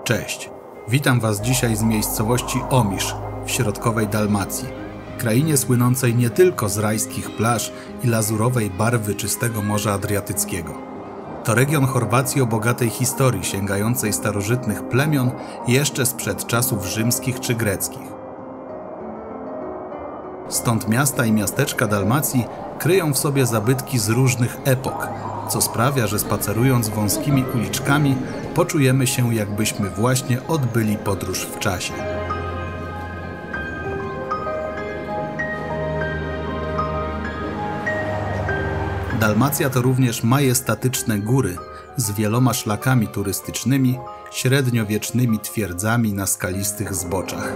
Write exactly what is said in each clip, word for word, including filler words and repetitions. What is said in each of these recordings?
Cześć, witam Was dzisiaj z miejscowości Omisz w środkowej Dalmacji, krainie słynącej nie tylko z rajskich plaż i lazurowej barwy czystego Morza Adriatyckiego. To region Chorwacji o bogatej historii sięgającej starożytnych plemion jeszcze sprzed czasów rzymskich czy greckich. Stąd miasta i miasteczka Dalmacji kryją w sobie zabytki z różnych epok, co sprawia, że spacerując wąskimi uliczkami poczujemy się, jakbyśmy właśnie odbyli podróż w czasie. Dalmacja to również majestatyczne góry z wieloma szlakami turystycznymi, średniowiecznymi twierdzami na skalistych zboczach.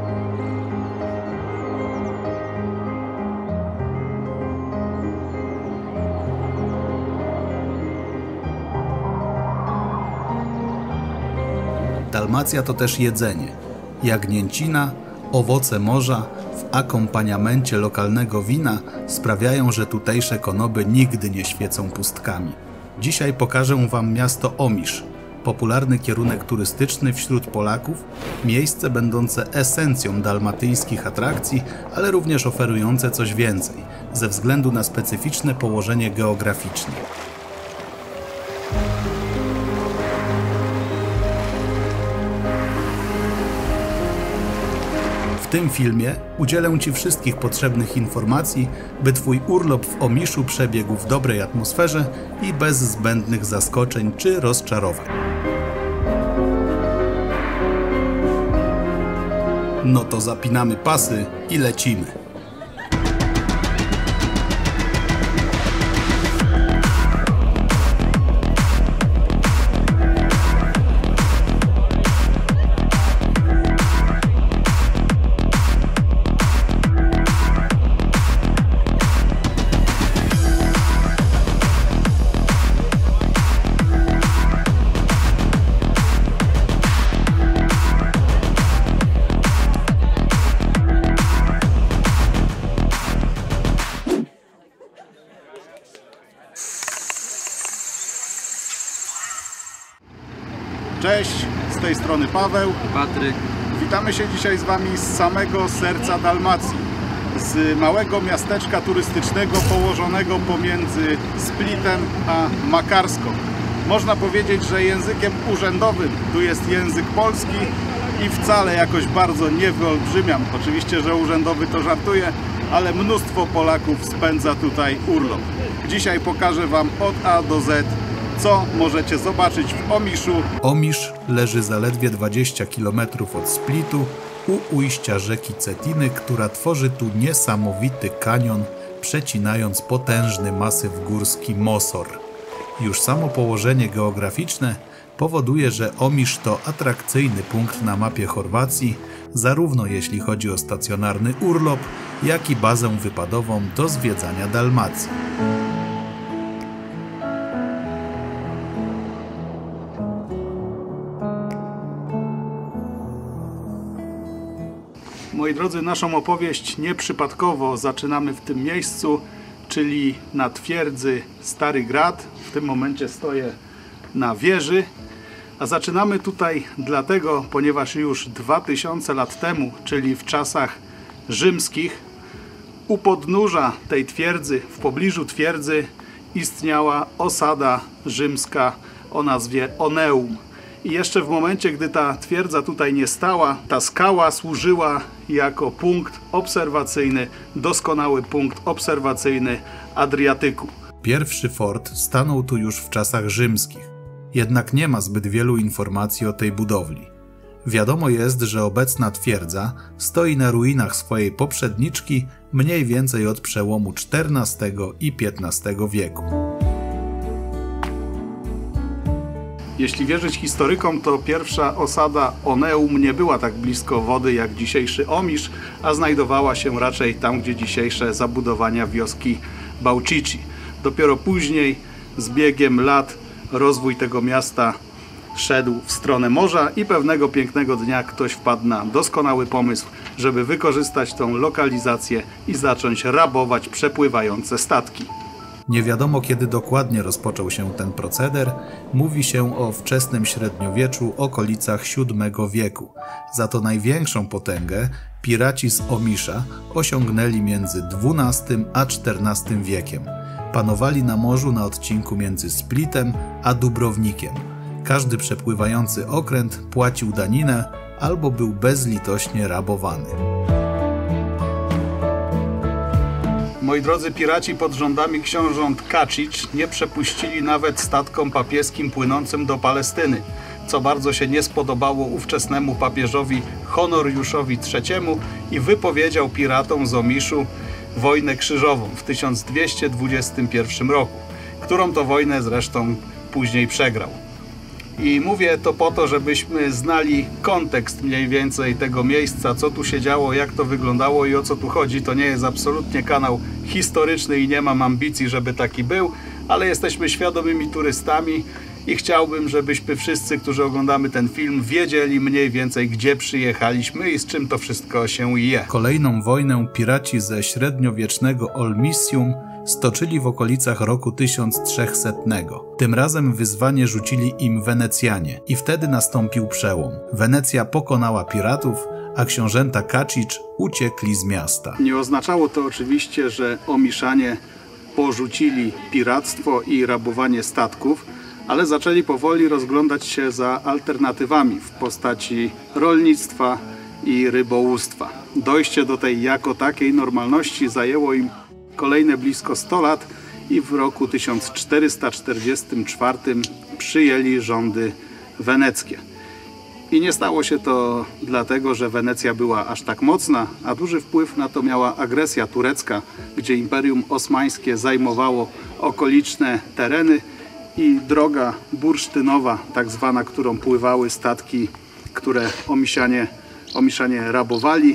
Dalmacja to też jedzenie. Jagnięcina, owoce morza w akompaniamencie lokalnego wina sprawiają, że tutejsze konoby nigdy nie świecą pustkami. Dzisiaj pokażę Wam miasto Omisz, popularny kierunek turystyczny wśród Polaków, miejsce będące esencją dalmatyjskich atrakcji, ale również oferujące coś więcej, ze względu na specyficzne położenie geograficzne. W tym filmie udzielę Ci wszystkich potrzebnych informacji, by Twój urlop w Omiszu przebiegł w dobrej atmosferze i bez zbędnych zaskoczeń czy rozczarowań. No to zapinamy pasy i lecimy. Cześć, z tej strony Paweł i Patryk. Witamy się dzisiaj z Wami z samego serca Dalmacji, z małego miasteczka turystycznego położonego pomiędzy Splitem a Makarską. Można powiedzieć, że językiem urzędowym tu jest język polski i wcale jakoś bardzo nie wyolbrzymiam. Oczywiście, że urzędowy to żartuję, ale mnóstwo Polaków spędza tutaj urlop. Dzisiaj pokażę Wam od A do Z, co możecie zobaczyć w Omiszu. Omisz leży zaledwie dwadzieścia kilometrów od Splitu, u ujścia rzeki Cetiny, która tworzy tu niesamowity kanion, przecinając potężny masyw górski Mosor. Już samo położenie geograficzne powoduje, że Omisz to atrakcyjny punkt na mapie Chorwacji, zarówno jeśli chodzi o stacjonarny urlop, jak i bazę wypadową do zwiedzania Dalmacji. Moi drodzy, naszą opowieść nieprzypadkowo zaczynamy w tym miejscu, czyli na twierdzy Stary Grad. W tym momencie stoję na wieży, a zaczynamy tutaj dlatego, ponieważ już dwa tysiące lat temu, czyli w czasach rzymskich, u podnóża tej twierdzy, w pobliżu twierdzy istniała osada rzymska o nazwie Oneum. I jeszcze w momencie, gdy ta twierdza tutaj nie stała, ta skała służyła jako punkt obserwacyjny, doskonały punkt obserwacyjny Adriatyku. Pierwszy fort stanął tu już w czasach rzymskich, jednak nie ma zbyt wielu informacji o tej budowli. Wiadomo jest, że obecna twierdza stoi na ruinach swojej poprzedniczki mniej więcej od przełomu czternastego i piętnastego wieku. Jeśli wierzyć historykom, to pierwsza osada Oneum nie była tak blisko wody jak dzisiejszy Omisz, a znajdowała się raczej tam, gdzie dzisiejsze zabudowania wioski Bałcici. Dopiero później, z biegiem lat, rozwój tego miasta szedł w stronę morza i pewnego pięknego dnia ktoś wpadł na doskonały pomysł, żeby wykorzystać tą lokalizację i zacząć rabować przepływające statki. Nie wiadomo, kiedy dokładnie rozpoczął się ten proceder. Mówi się o wczesnym średniowieczu, okolicach siódmego wieku. Za to największą potęgę piraci z Omisza osiągnęli między dwunastym a czternastym wiekiem. Panowali na morzu na odcinku między Splitem a Dubrownikiem. Każdy przepływający okręt płacił daninę albo był bezlitośnie rabowany. Moi drodzy, piraci pod rządami książąt Kacicz nie przepuścili nawet statkom papieskim płynącym do Palestyny, co bardzo się nie spodobało ówczesnemu papieżowi Honoriuszowi trzeciemu i wypowiedział piratom z Omiszu wojnę krzyżową w tysiąc dwieście dwudziestym pierwszym roku, którą to wojnę zresztą później przegrał. I mówię to po to, żebyśmy znali kontekst mniej więcej tego miejsca, co tu się działo, jak to wyglądało i o co tu chodzi. To nie jest absolutnie kanał historyczny i nie mam ambicji, żeby taki był, ale jesteśmy świadomymi turystami i chciałbym, żebyśmy wszyscy, którzy oglądamy ten film, wiedzieli mniej więcej, gdzie przyjechaliśmy i z czym to wszystko się je. Kolejną wojnę piraci ze średniowiecznego Olmisium stoczyli w okolicach roku tysiąc trzysetnego. Tym razem wyzwanie rzucili im Wenecjanie i wtedy nastąpił przełom. Wenecja pokonała piratów, a książęta Kacicz uciekli z miasta. Nie oznaczało to oczywiście, że Omiszanie porzucili piractwo i rabowanie statków, ale zaczęli powoli rozglądać się za alternatywami w postaci rolnictwa i rybołówstwa. Dojście do tej jako takiej normalności zajęło im kolejne blisko sto lat i w roku tysiąc czterysta czterdziestym czwartym przyjęli rządy weneckie. I nie stało się to dlatego, że Wenecja była aż tak mocna, a duży wpływ na to miała agresja turecka, gdzie Imperium Osmańskie zajmowało okoliczne tereny i droga bursztynowa, tak zwana, którą pływały statki, które Omiszanie, Omiszanie rabowali,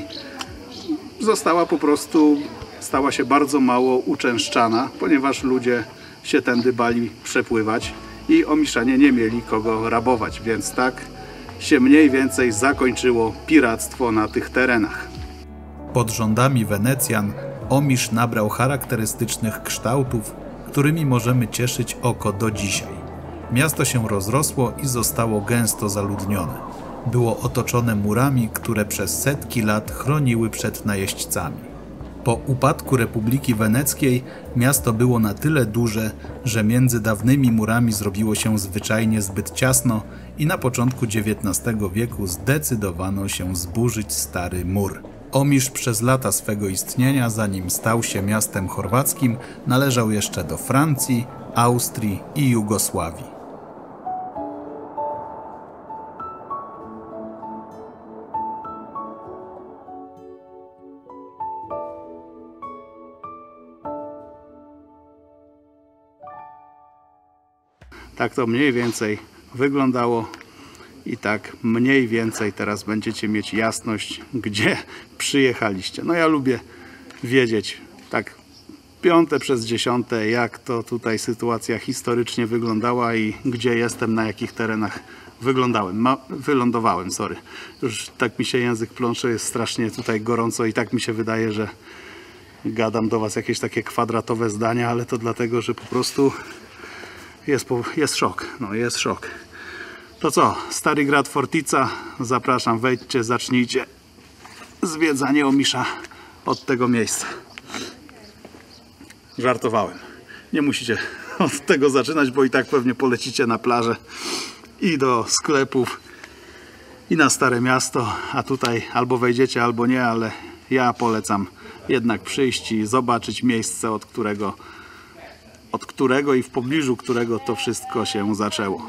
została po prostu, stała się bardzo mało uczęszczana, ponieważ ludzie się tędy bali przepływać i Omiszanie nie mieli kogo rabować, więc tak się mniej więcej zakończyło piractwo na tych terenach. Pod rządami Wenecjan Omisz nabrał charakterystycznych kształtów, którymi możemy cieszyć oko do dzisiaj. Miasto się rozrosło i zostało gęsto zaludnione. Było otoczone murami, które przez setki lat chroniły przed najeźdźcami. Po upadku Republiki Weneckiej miasto było na tyle duże, że między dawnymi murami zrobiło się zwyczajnie zbyt ciasno i na początku dziewiętnastego wieku zdecydowano się zburzyć stary mur. Omisz przez lata swego istnienia, zanim stał się miastem chorwackim, należał jeszcze do Francji, Austrii i Jugosławii. Tak to mniej więcej wyglądało i tak mniej więcej teraz będziecie mieć jasność, gdzie przyjechaliście. No ja lubię wiedzieć tak piąte przez dziesiąte, jak to tutaj sytuacja historycznie wyglądała i gdzie jestem, na jakich terenach wyglądałem, Ma, wylądowałem, sorry. Już tak mi się język plącze, jest strasznie tutaj gorąco i tak mi się wydaje, że gadam do Was jakieś takie kwadratowe zdania, ale to dlatego, że po prostu jest, jest szok, no jest szok. To co, Stary Grad Fortica, zapraszam, wejdźcie, zacznijcie zwiedzanie Omisza od tego miejsca. Żartowałem. Nie musicie od tego zaczynać, bo i tak pewnie polecicie na plażę i do sklepów i na Stare Miasto, a tutaj albo wejdziecie, albo nie, ale ja polecam jednak przyjść i zobaczyć miejsce, od którego, od którego i w pobliżu którego to wszystko się zaczęło.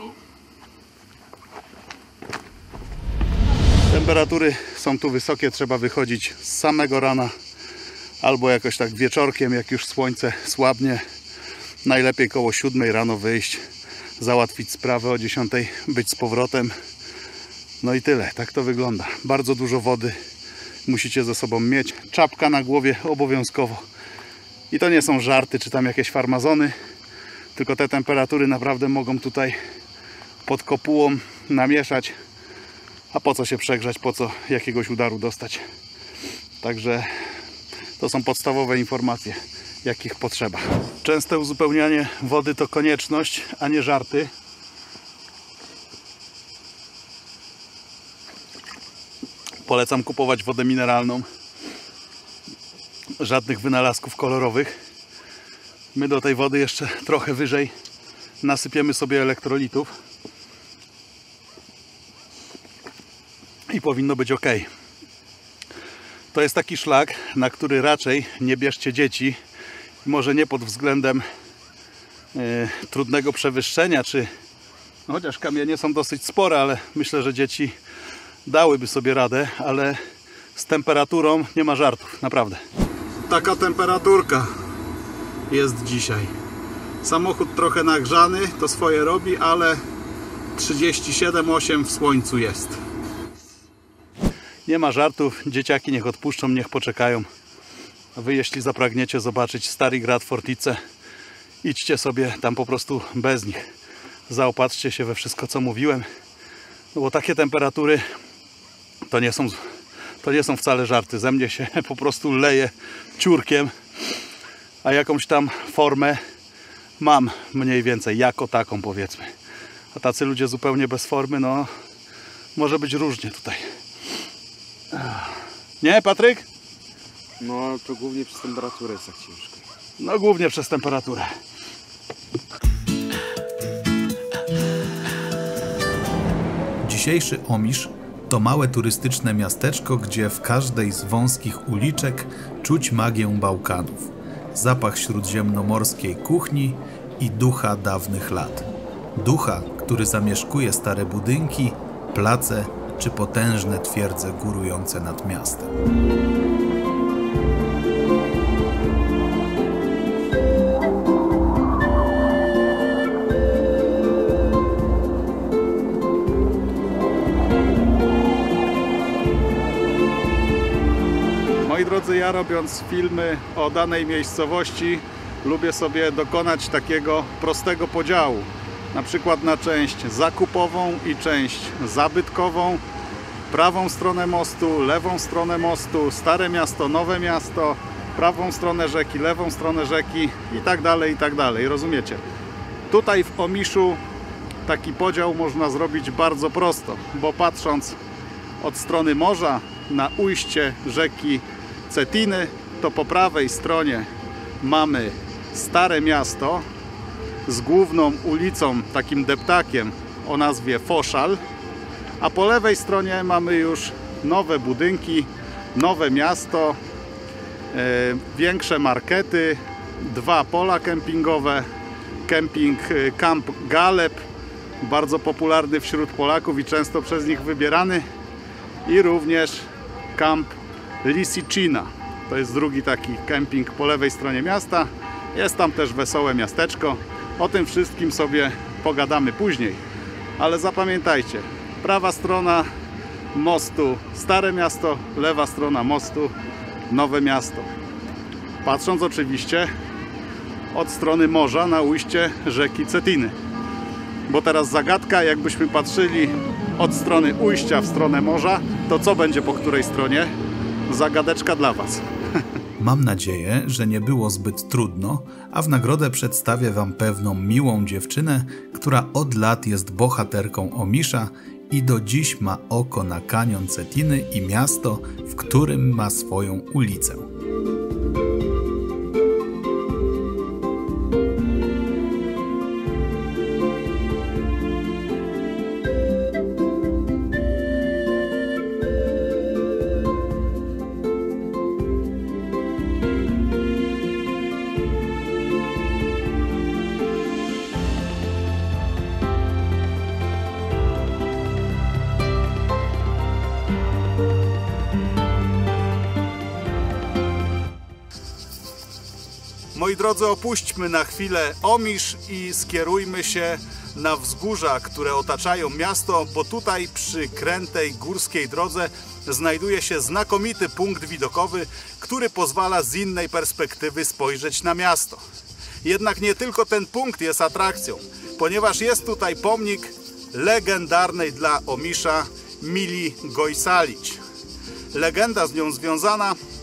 Temperatury są tu wysokie, trzeba wychodzić z samego rana albo jakoś tak wieczorkiem, jak już słońce słabnie. Najlepiej koło siódmej rano wyjść, załatwić sprawę, o dziesiątej być z powrotem. No i tyle, tak to wygląda. Bardzo dużo wody musicie ze sobą mieć. Czapka na głowie obowiązkowo. I to nie są żarty, czy tam jakieś farmazony, tylko te temperatury naprawdę mogą tutaj pod kopułą namieszać. A po co się przegrzać, po co jakiegoś udaru dostać? Także to są podstawowe informacje. jakich potrzeba. Częste uzupełnianie wody to konieczność, a nie żarty. Polecam kupować wodę mineralną. Żadnych wynalazków kolorowych. My do tej wody jeszcze trochę wyżej nasypiemy sobie elektrolitów i powinno być ok. To jest taki szlak, na który raczej nie bierzcie dzieci. Może nie pod względem yy, trudnego przewyższenia, czy no chociaż kamienie są dosyć spore, ale myślę, że dzieci dałyby sobie radę, ale z temperaturą nie ma żartów, naprawdę. Taka temperaturka jest dzisiaj. Samochód trochę nagrzany, to swoje robi, ale trzydzieści siedem osiem w słońcu jest. Nie ma żartów, dzieciaki niech odpuszczą, niech poczekają. A wy, jeśli zapragniecie zobaczyć Stary Grad Fortice, idźcie sobie tam po prostu bez nich. Zaopatrzcie się we wszystko, co mówiłem. No bo takie temperatury to nie są, to nie są wcale żarty. Ze mnie się po prostu leje ciurkiem, a jakąś tam formę mam mniej więcej, jako taką powiedzmy. A tacy ludzie zupełnie bez formy, no może być różnie tutaj. Nie, Patryk? No to głównie przez temperaturę jest tak ciężko. No głównie przez temperaturę. Dzisiejszy Omisz to małe turystyczne miasteczko, gdzie w każdej z wąskich uliczek czuć magię Bałkanów, zapach śródziemnomorskiej kuchni i ducha dawnych lat. Ducha, który zamieszkuje stare budynki, place czy potężne twierdze górujące nad miastem. Moi drodzy, ja robiąc filmy o danej miejscowości lubię sobie dokonać takiego prostego podziału. Na przykład na część zakupową i część zabytkową. Prawą stronę mostu, lewą stronę mostu, stare miasto, nowe miasto, prawą stronę rzeki, lewą stronę rzeki i tak dalej, i tak dalej. Rozumiecie? Tutaj w Omiszu taki podział można zrobić bardzo prosto, bo patrząc od strony morza na ujście rzeki Cetiny, to po prawej stronie mamy stare miasto z główną ulicą, takim deptakiem o nazwie Foszal, a po lewej stronie mamy już nowe budynki, nowe miasto, e, większe markety, dwa pola kempingowe, kemping Camp Galeb, bardzo popularny wśród Polaków i często przez nich wybierany, i również Camp Lisicina. To jest drugi taki kemping po lewej stronie miasta. Jest tam też wesołe miasteczko. O tym wszystkim sobie pogadamy później. Ale zapamiętajcie, prawa strona mostu Stare Miasto, lewa strona mostu Nowe Miasto. Patrząc oczywiście od strony morza na ujście rzeki Cetiny. Bo teraz zagadka, jakbyśmy patrzyli od strony ujścia w stronę morza, to co będzie po której stronie? Zagadeczka dla Was. Mam nadzieję, że nie było zbyt trudno, a w nagrodę przedstawię Wam pewną miłą dziewczynę, która od lat jest bohaterką Omisza i do dziś ma oko na kanion Cetiny i miasto, w którym ma swoją ulicę. Moi drodzy, opuśćmy na chwilę Omisz i skierujmy się na wzgórza, które otaczają miasto, bo tutaj przy krętej górskiej drodze znajduje się znakomity punkt widokowy, który pozwala z innej perspektywy spojrzeć na miasto. Jednak nie tylko ten punkt jest atrakcją, ponieważ jest tutaj pomnik legendarnej dla Omisza Mili Goysalić. Legenda z nią związana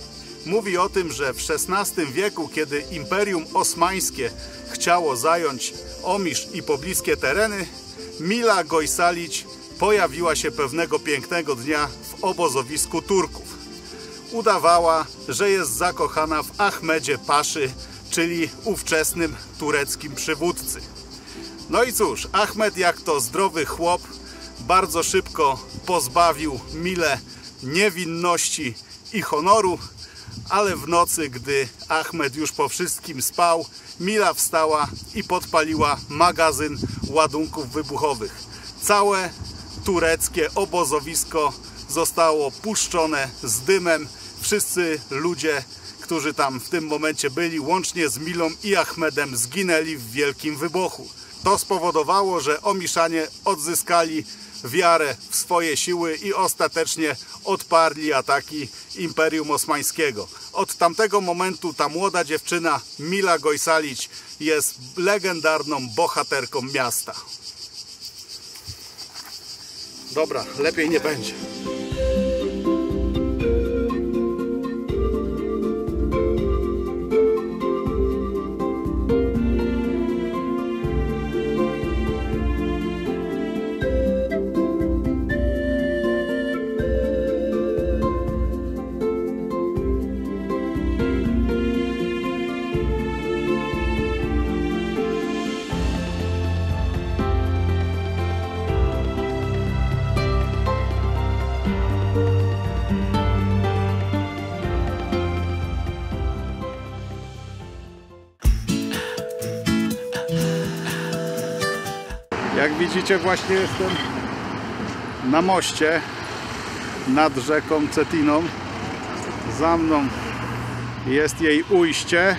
mówi o tym, że w szesnastym wieku, kiedy Imperium Osmańskie chciało zająć Omisz i pobliskie tereny, Mila Goysalić pojawiła się pewnego pięknego dnia w obozowisku Turków. Udawała, że jest zakochana w Ahmedzie Paszy, czyli ówczesnym tureckim przywódcy. No i cóż, Ahmed, jak to zdrowy chłop, bardzo szybko pozbawił Milę niewinności i honoru, ale w nocy, gdy Ahmed już po wszystkim spał, Mila wstała i podpaliła magazyn ładunków wybuchowych. Całe tureckie obozowisko zostało puszczone z dymem. Wszyscy ludzie, którzy tam w tym momencie byli, łącznie z Milą i Ahmedem, zginęli w wielkim wybuchu. To spowodowało, że Omiszanie odzyskali wiarę w swoje siły i ostatecznie odparli ataki Imperium Osmańskiego. Od tamtego momentu ta młoda dziewczyna Mila Goysalić jest legendarną bohaterką miasta. Dobra, lepiej nie będzie. Jak widzicie, właśnie jestem na moście nad rzeką Cetiną. Za mną jest jej ujście,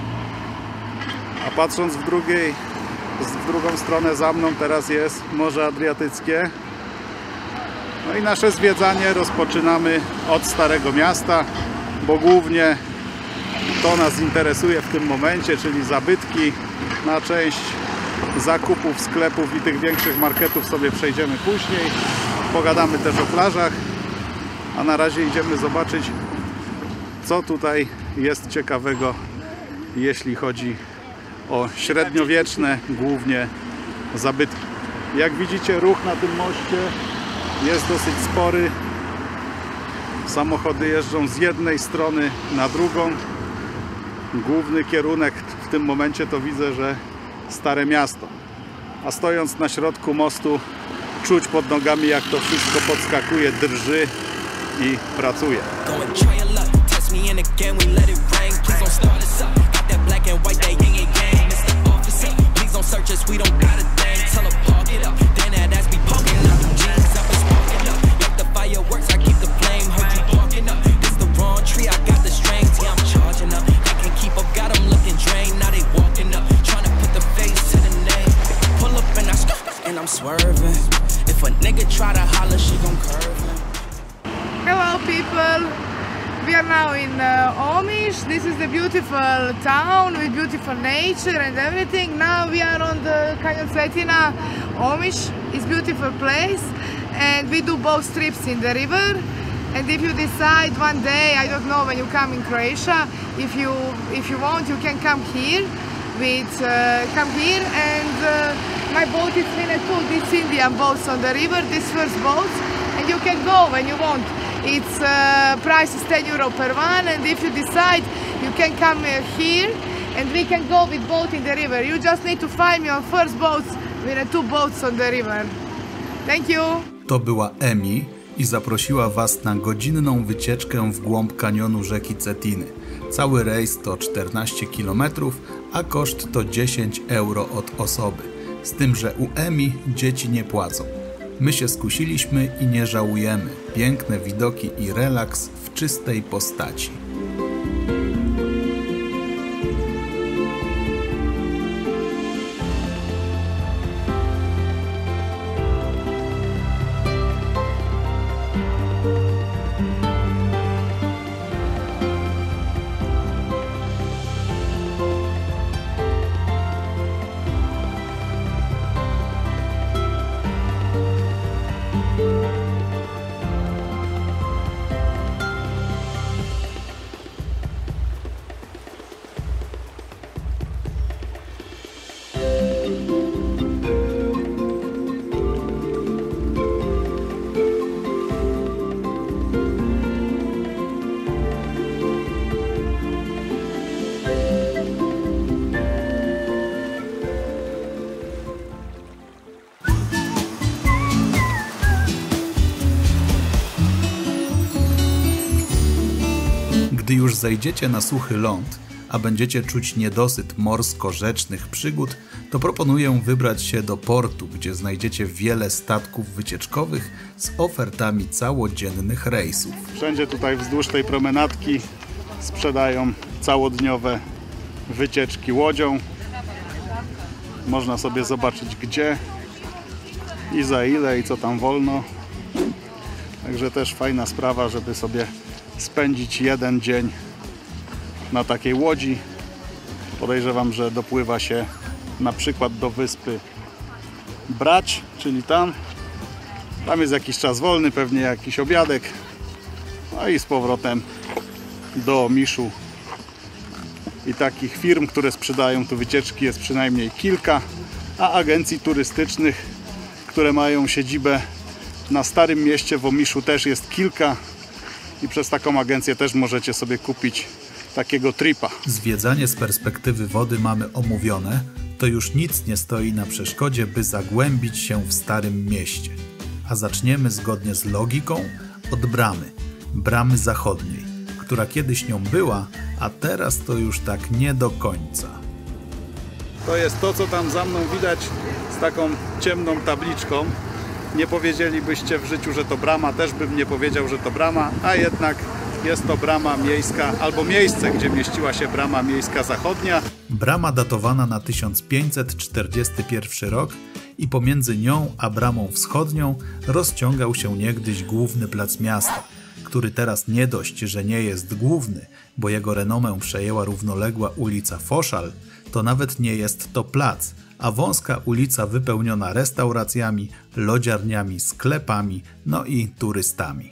a patrząc w, drugiej, w drugą stronę za mną teraz jest Morze Adriatyckie. No i nasze zwiedzanie rozpoczynamy od Starego Miasta, bo głównie to nas interesuje w tym momencie, czyli zabytki. Na część zakupów, sklepów i tych większych marketów sobie przejdziemy później. Pogadamy też o plażach, a na razie idziemy zobaczyć, co tutaj jest ciekawego, jeśli chodzi o średniowieczne głównie zabytki. Jak widzicie, ruch na tym moście jest dosyć spory. Samochody jeżdżą z jednej strony na drugą. Główny kierunek w tym momencie to widzę, że Stare Miasto. A stojąc na środku mostu, czuć pod nogami, jak to wszystko podskakuje, drży i pracuje. Hello people, we are now in uh, Omish. This is the beautiful town with beautiful nature and everything. Now we are on the Canyon Cetina. Omish is a beautiful place and we do both trips in the river. And if you decide one day, I don't know, when you come in Croatia, if you if you want, you can come here. With uh, come here and uh, my boat is Winnetou. This Indian boats on the river, this first boat, and you can go when you want. Its uh, price is ten euro per one, and if you decide, you can come uh, here and we can go with boat in the river. You just need to find me on first boats, Winnetou boats on the river. Thank you. To była Emi i zaprosiła Was na godzinną wycieczkę w głąb kanionu rzeki Cetiny. Cały rejs to czternaście kilometrów, a koszt to dziesięć euro od osoby. Z tym, że u Emi dzieci nie płacą. My się skusiliśmy i nie żałujemy. Piękne widoki i relaks w czystej postaci. Gdy już zejdziecie na suchy ląd, a będziecie czuć niedosyt morsko-rzecznych przygód, to proponuję wybrać się do portu, gdzie znajdziecie wiele statków wycieczkowych z ofertami całodziennych rejsów. Wszędzie tutaj wzdłuż tej promenadki sprzedają całodniowe wycieczki łodzią. Można sobie zobaczyć gdzie i za ile i co tam wolno. Także też fajna sprawa, żeby sobie spędzić jeden dzień na takiej łodzi. Podejrzewam, że dopływa się na przykład do wyspy Brać, czyli tam. Tam jest jakiś czas wolny, pewnie jakiś obiadek. No i z powrotem do Omiszu. I takich firm, które sprzedają tu wycieczki, jest przynajmniej kilka, a agencji turystycznych, które mają siedzibę na Starym Mieście w Omiszu, też jest kilka i przez taką agencję też możecie sobie kupić takiego tripa. Zwiedzanie z perspektywy wody mamy omówione, to już nic nie stoi na przeszkodzie, by zagłębić się w Starym Mieście. A zaczniemy zgodnie z logiką od bramy, bramy zachodniej, która kiedyś nią była, a teraz to już tak nie do końca. To jest to, co tam za mną widać z taką ciemną tabliczką. Nie powiedzielibyście w życiu, że to brama, też bym nie powiedział, że to brama, a jednak jest to brama miejska, albo miejsce, gdzie mieściła się brama miejska zachodnia. Brama datowana na tysiąc pięćset czterdziesty pierwszy rok i pomiędzy nią a bramą wschodnią rozciągał się niegdyś główny plac miasta, który teraz nie dość, że nie jest główny, bo jego renomę przejęła równoległa ulica Foszal, to nawet nie jest to plac, a wąska ulica wypełniona restauracjami, lodziarniami, sklepami, no i turystami.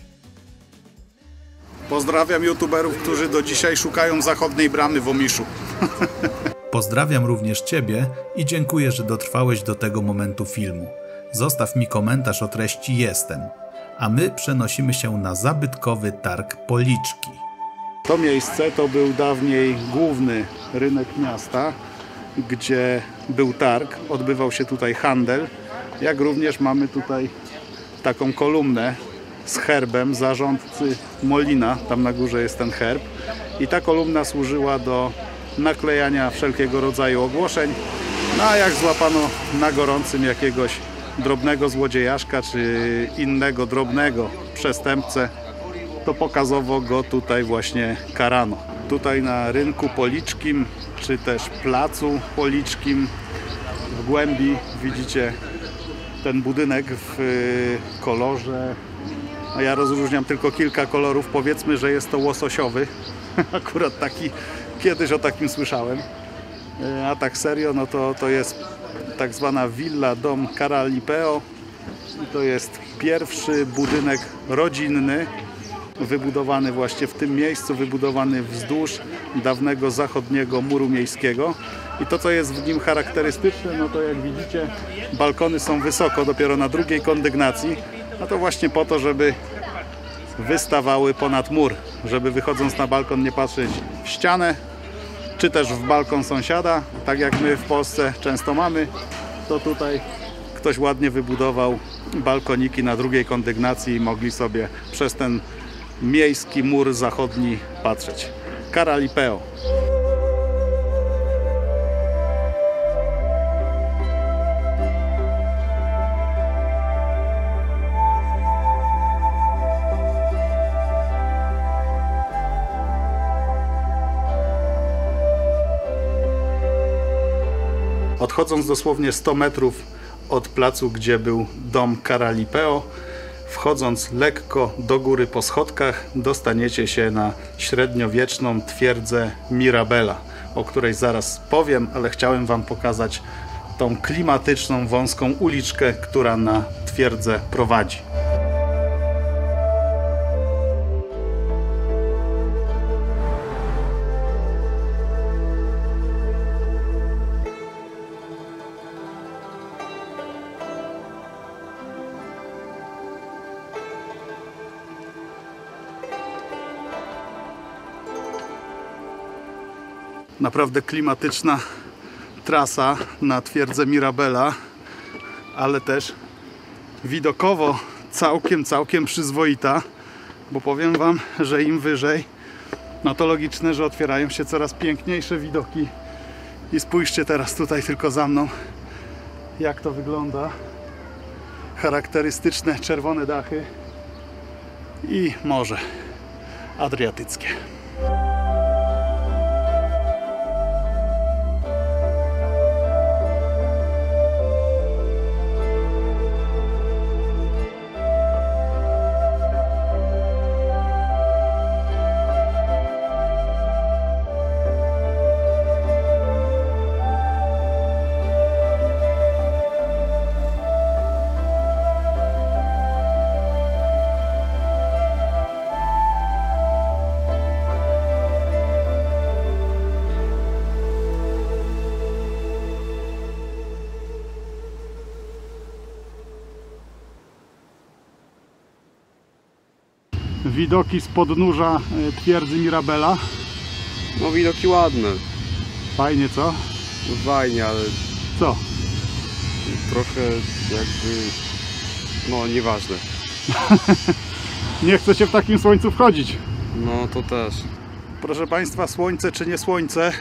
Pozdrawiam youtuberów, którzy do dzisiaj szukają zachodniej bramy w Omiszu. Pozdrawiam również Ciebie i dziękuję, że dotrwałeś do tego momentu filmu. Zostaw mi komentarz o treści jestem, a my przenosimy się na zabytkowy targ Policzki. To miejsce to był dawniej główny rynek miasta, gdzie był targ, odbywał się tutaj handel, jak również mamy tutaj taką kolumnę z herbem zarządcy Molina, tam na górze jest ten herb i ta kolumna służyła do naklejania wszelkiego rodzaju ogłoszeń, no a jak złapano na gorącym jakiegoś drobnego złodziejaszka czy innego drobnego przestępcę, to pokazowo go tutaj właśnie karano. Tutaj na rynku Policzkim, czy też placu Policzkim w głębi widzicie ten budynek w kolorze, no ja rozróżniam tylko kilka kolorów, powiedzmy, że jest to łososiowy. Akurat taki, kiedyś o takim słyszałem. A tak serio, no to, to jest tak zwana Villa Dom Caralipeo. I to jest pierwszy budynek rodzinny, wybudowany właśnie w tym miejscu, wybudowany wzdłuż dawnego zachodniego muru miejskiego. I to, co jest w nim charakterystyczne, no to jak widzicie, balkony są wysoko, dopiero na drugiej kondygnacji. A to właśnie po to, żeby wystawały ponad mur, żeby wychodząc na balkon nie patrzeć w ścianę, czy też w balkon sąsiada, tak jak my w Polsce często mamy, to tutaj ktoś ładnie wybudował balkoniki na drugiej kondygnacji i mogli sobie przez ten miejski mur zachodni patrzeć. Caralipeo. Odchodząc dosłownie sto metrów od placu, gdzie był dom Caralipeo, wchodząc lekko do góry po schodkach, dostaniecie się na średniowieczną twierdzę Mirabela, o której zaraz powiem, ale chciałem Wam pokazać tą klimatyczną, wąską uliczkę, która na twierdzę prowadzi. Naprawdę klimatyczna trasa na twierdzę Mirabela, ale też widokowo całkiem, całkiem przyzwoita, bo powiem Wam, że im wyżej, No to logiczne, że otwierają się coraz piękniejsze widoki. I spójrzcie teraz tutaj tylko za mną, jak to wygląda. Charakterystyczne czerwone dachy i Morze Adriatyckie. Widoki z podnóża twierdzy Mirabela. No widoki ładne. Fajnie, co? No fajnie, ale Co? trochę jakby... No nieważne. Nie chce się w takim słońcu wchodzić. No to też. Proszę Państwa, słońce czy nie słońce,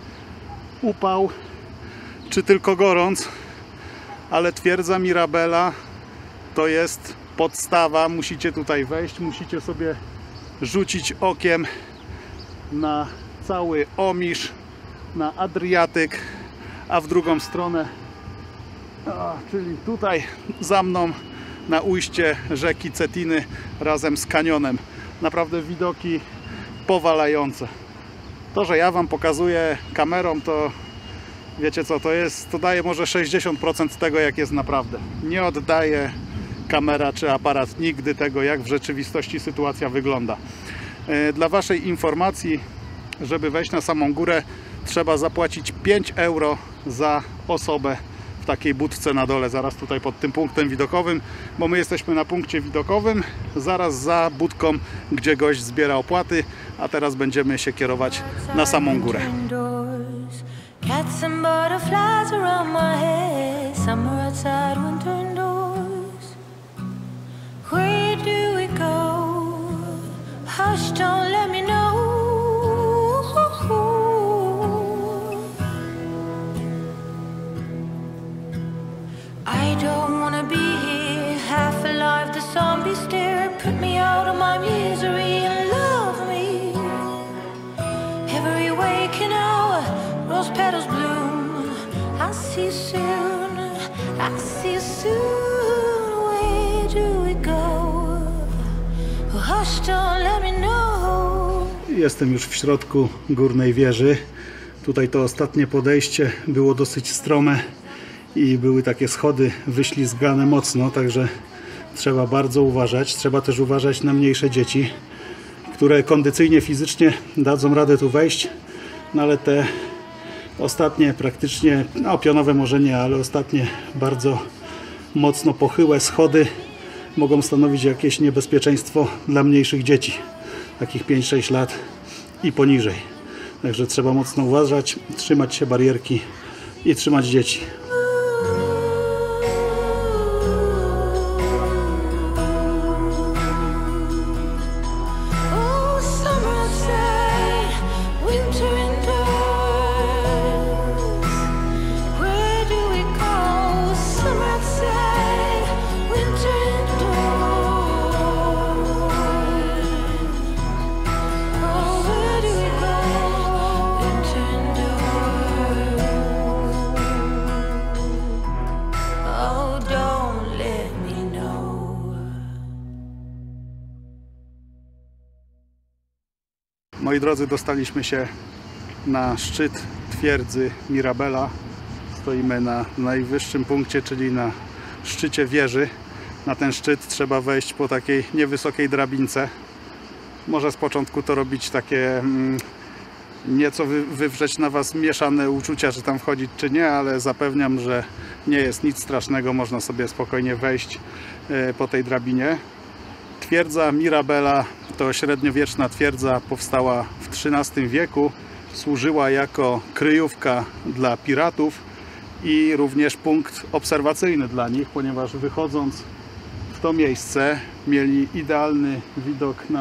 upał czy tylko gorąc, ale twierdza Mirabela to jest podstawa. Musicie tutaj wejść, musicie sobie rzucić okiem na cały Omisz, na Adriatyk, a w drugą stronę, a, czyli tutaj za mną, na ujście rzeki Cetiny razem z kanionem. Naprawdę widoki powalające. To, że ja Wam pokazuję kamerą, to wiecie co, to jest, to daje może sześćdziesiąt procent tego, jak jest naprawdę. Nie oddaje kamera czy aparat nigdy tego, jak w rzeczywistości sytuacja wygląda. Dla Waszej informacji, żeby wejść na samą górę, trzeba zapłacić pięć euro za osobę w takiej budce na dole, zaraz tutaj pod tym punktem widokowym, bo my jesteśmy na punkcie widokowym, zaraz za budką, gdzie gość zbiera opłaty, a teraz będziemy się kierować na samą górę. Cats and butterflies around my head, summer outside, winter indoors. Where do we go? Hush, don't let me know. I don't wanna be here, half alive, the zombie stare, put me out of my misery and love me. Every waking hour, rose petals bloom. I'll see you soon, I'll see you soon. Where do we go? Hush, don't let me know. Jestem już w środku górnej wieży. Tutaj to ostatnie podejście było dosyć strome i były takie schody wyślizgane mocno, także trzeba bardzo uważać. Trzeba też uważać na mniejsze dzieci, które kondycyjnie, fizycznie dadzą radę tu wejść, no ale te ostatnie praktycznie, no pionowe może nie, ale ostatnie bardzo mocno pochyłe schody mogą stanowić jakieś niebezpieczeństwo dla mniejszych dzieci, takich pięć sześć lat i poniżej. Także trzeba mocno uważać, trzymać się barierki i trzymać dzieci. Moi drodzy, dostaliśmy się na szczyt twierdzy Mirabela. Stoimy na najwyższym punkcie, czyli na szczycie wieży. Na ten szczyt trzeba wejść po takiej niewysokiej drabince. Może z początku to robić takie mm, nieco wy, wywrzeć na Was mieszane uczucia, czy tam wchodzić, czy nie, ale zapewniam, że nie jest nic strasznego. Można sobie spokojnie wejść y, po tej drabinie. Twierdza Mirabela to średniowieczna twierdza, powstała w trzynastym wieku, służyła jako kryjówka dla piratów i również punkt obserwacyjny dla nich, ponieważ wychodząc w to miejsce mieli idealny widok na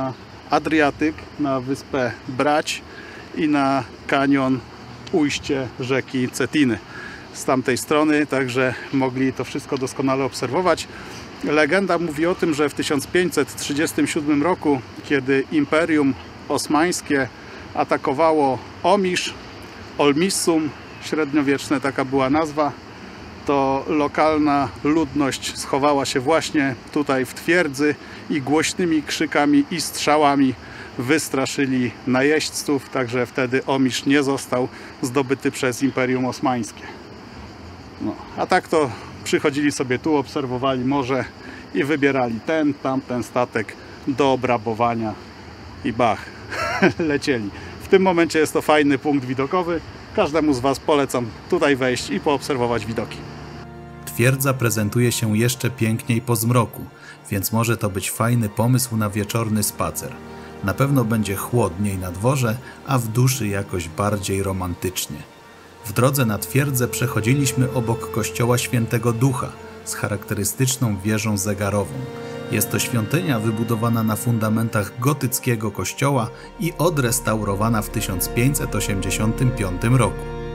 Adriatyk, na wyspę Brać i na kanion ujście rzeki Cetiny z tamtej strony, także mogli to wszystko doskonale obserwować. Legenda mówi o tym, że w tysiąc pięćset trzydziestym siódmym roku, kiedy Imperium Osmańskie atakowało Omisz, Olmissum, średniowieczne taka była nazwa, to lokalna ludność schowała się właśnie tutaj w twierdzy i głośnymi krzykami i strzałami wystraszyli najeźdźców, także wtedy Omisz nie został zdobyty przez Imperium Osmańskie. No, a tak to przychodzili sobie tu, obserwowali morze i wybierali ten, tamten statek do obrabowania i bach, lecieli. W tym momencie jest to fajny punkt widokowy. Każdemu z Was polecam tutaj wejść i poobserwować widoki. Twierdza prezentuje się jeszcze piękniej po zmroku, więc może to być fajny pomysł na wieczorny spacer. Na pewno będzie chłodniej na dworze, a w duszy jakoś bardziej romantycznie. W drodze na twierdzę przechodziliśmy obok kościoła Świętego Ducha z charakterystyczną wieżą zegarową. Jest to świątynia wybudowana na fundamentach gotyckiego kościoła i odrestaurowana w tysiąc pięćset osiemdziesiątym piątym roku.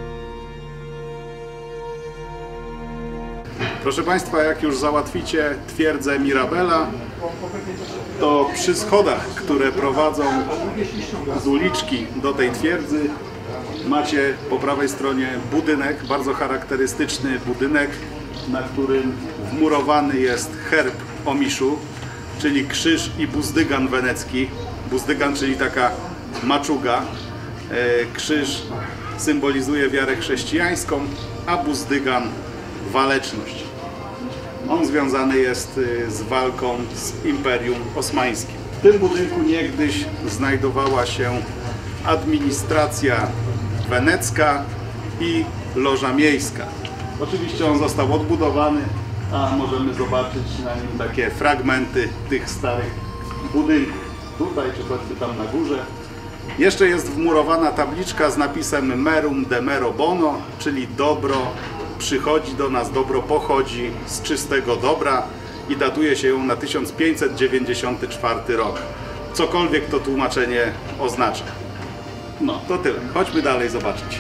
Proszę Państwa, jak już załatwicie twierdzę Mirabela, to przy schodach, które prowadzą z uliczki do tej twierdzy, macie po prawej stronie budynek, bardzo charakterystyczny budynek, na którym wmurowany jest herb Omiszu, czyli krzyż i buzdygan wenecki. Buzdygan, czyli taka maczuga. Krzyż symbolizuje wiarę chrześcijańską, a buzdygan waleczność. On związany jest z walką z Imperium Osmańskim. W tym budynku niegdyś znajdowała się administracja wenecka i loża miejska. Oczywiście on został odbudowany, a możemy zobaczyć na nim takie fragmenty tych starych budynków. Tutaj czy choćby tam na górze. Jeszcze jest wmurowana tabliczka z napisem Merum Demero Bono, czyli dobro przychodzi do nas, dobro pochodzi z czystego dobra i datuje się ją na tysiąc pięćset dziewięćdziesiąty czwarty rok. Cokolwiek to tłumaczenie oznacza. No, to tyle. Chodźmy dalej zobaczyć.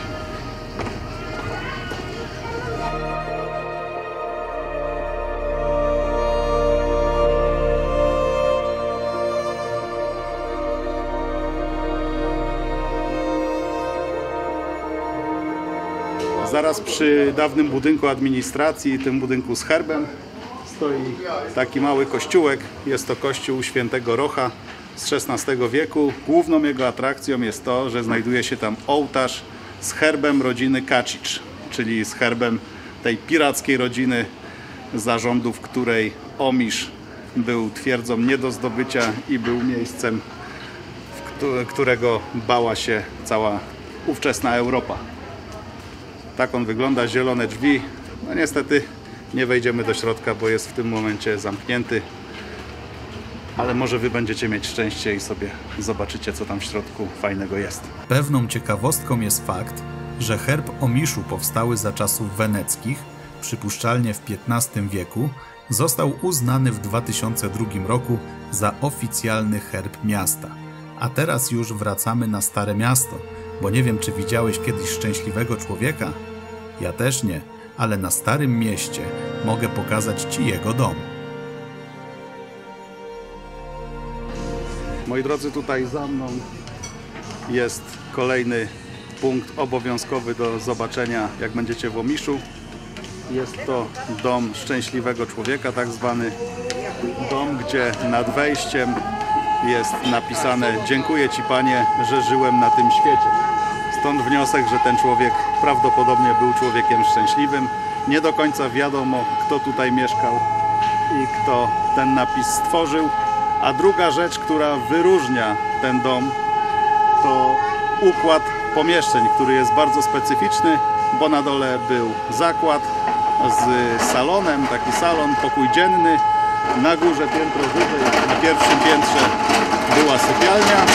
Zaraz przy dawnym budynku administracji, tym budynku z herbem, stoi taki mały kościółek. Jest to kościół Świętego Rocha z szesnastego wieku. Główną jego atrakcją jest to, że znajduje się tam ołtarz z herbem rodziny Kacic, czyli z herbem tej pirackiej rodziny, zarządów której Omisz był twierdzą nie do zdobycia i był miejscem, którego bała się cała ówczesna Europa. Tak on wygląda, zielone drzwi. No niestety nie wejdziemy do środka, bo jest w tym momencie zamknięty. Ale może Wy będziecie mieć szczęście i sobie zobaczycie, co tam w środku fajnego jest. Pewną ciekawostką jest fakt, że herb Omiszu powstały za czasów weneckich, przypuszczalnie w piętnastym wieku, został uznany w dwa tysiące drugim roku za oficjalny herb miasta. A teraz już wracamy na Stare Miasto, bo nie wiem, czy widziałeś kiedyś Szczęśliwego Człowieka? Ja też nie, ale na Starym Mieście mogę pokazać Ci jego dom. Moi drodzy, tutaj za mną jest kolejny punkt obowiązkowy do zobaczenia, jak będziecie w Omiszu. Jest to dom Szczęśliwego Człowieka, tak zwany dom, gdzie nad wejściem jest napisane: dziękuję Ci, Panie, że żyłem na tym świecie. Stąd wniosek, że ten człowiek prawdopodobnie był człowiekiem szczęśliwym. Nie do końca wiadomo, kto tutaj mieszkał i kto ten napis stworzył. A druga rzecz, która wyróżnia ten dom, to układ pomieszczeń, który jest bardzo specyficzny, bo na dole był zakład z salonem, taki salon, pokój dzienny. Na górze, piętro wyżej, na pierwszym piętrze była sypialnia.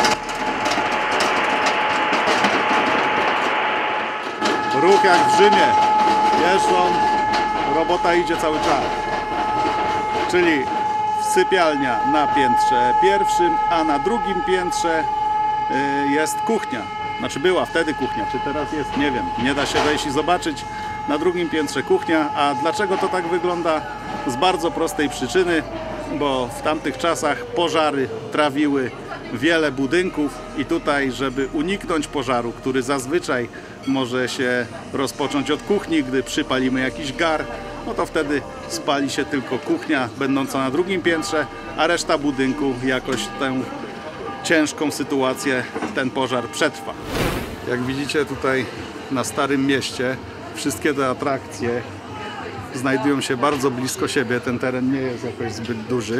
Ruch jak w Rzymie. Jeżdżą, robota idzie cały czas. Czyli w sypialnia na piętrze pierwszym, a na drugim piętrze jest kuchnia. Znaczy była wtedy kuchnia, czy teraz jest, nie wiem, nie da się wejść i zobaczyć. Na drugim piętrze kuchnia, a dlaczego to tak wygląda? Z bardzo prostej przyczyny, bo w tamtych czasach pożary trawiły wiele budynków i tutaj, żeby uniknąć pożaru, który zazwyczaj może się rozpocząć od kuchni, gdy przypalimy jakiś gar, no to wtedy spali się tylko kuchnia będąca na drugim piętrze, a reszta budynku jakoś tę ciężką sytuację, ten pożar przetrwa. Jak widzicie tutaj na Starym Mieście wszystkie te atrakcje znajdują się bardzo blisko siebie, ten teren nie jest jakoś zbyt duży.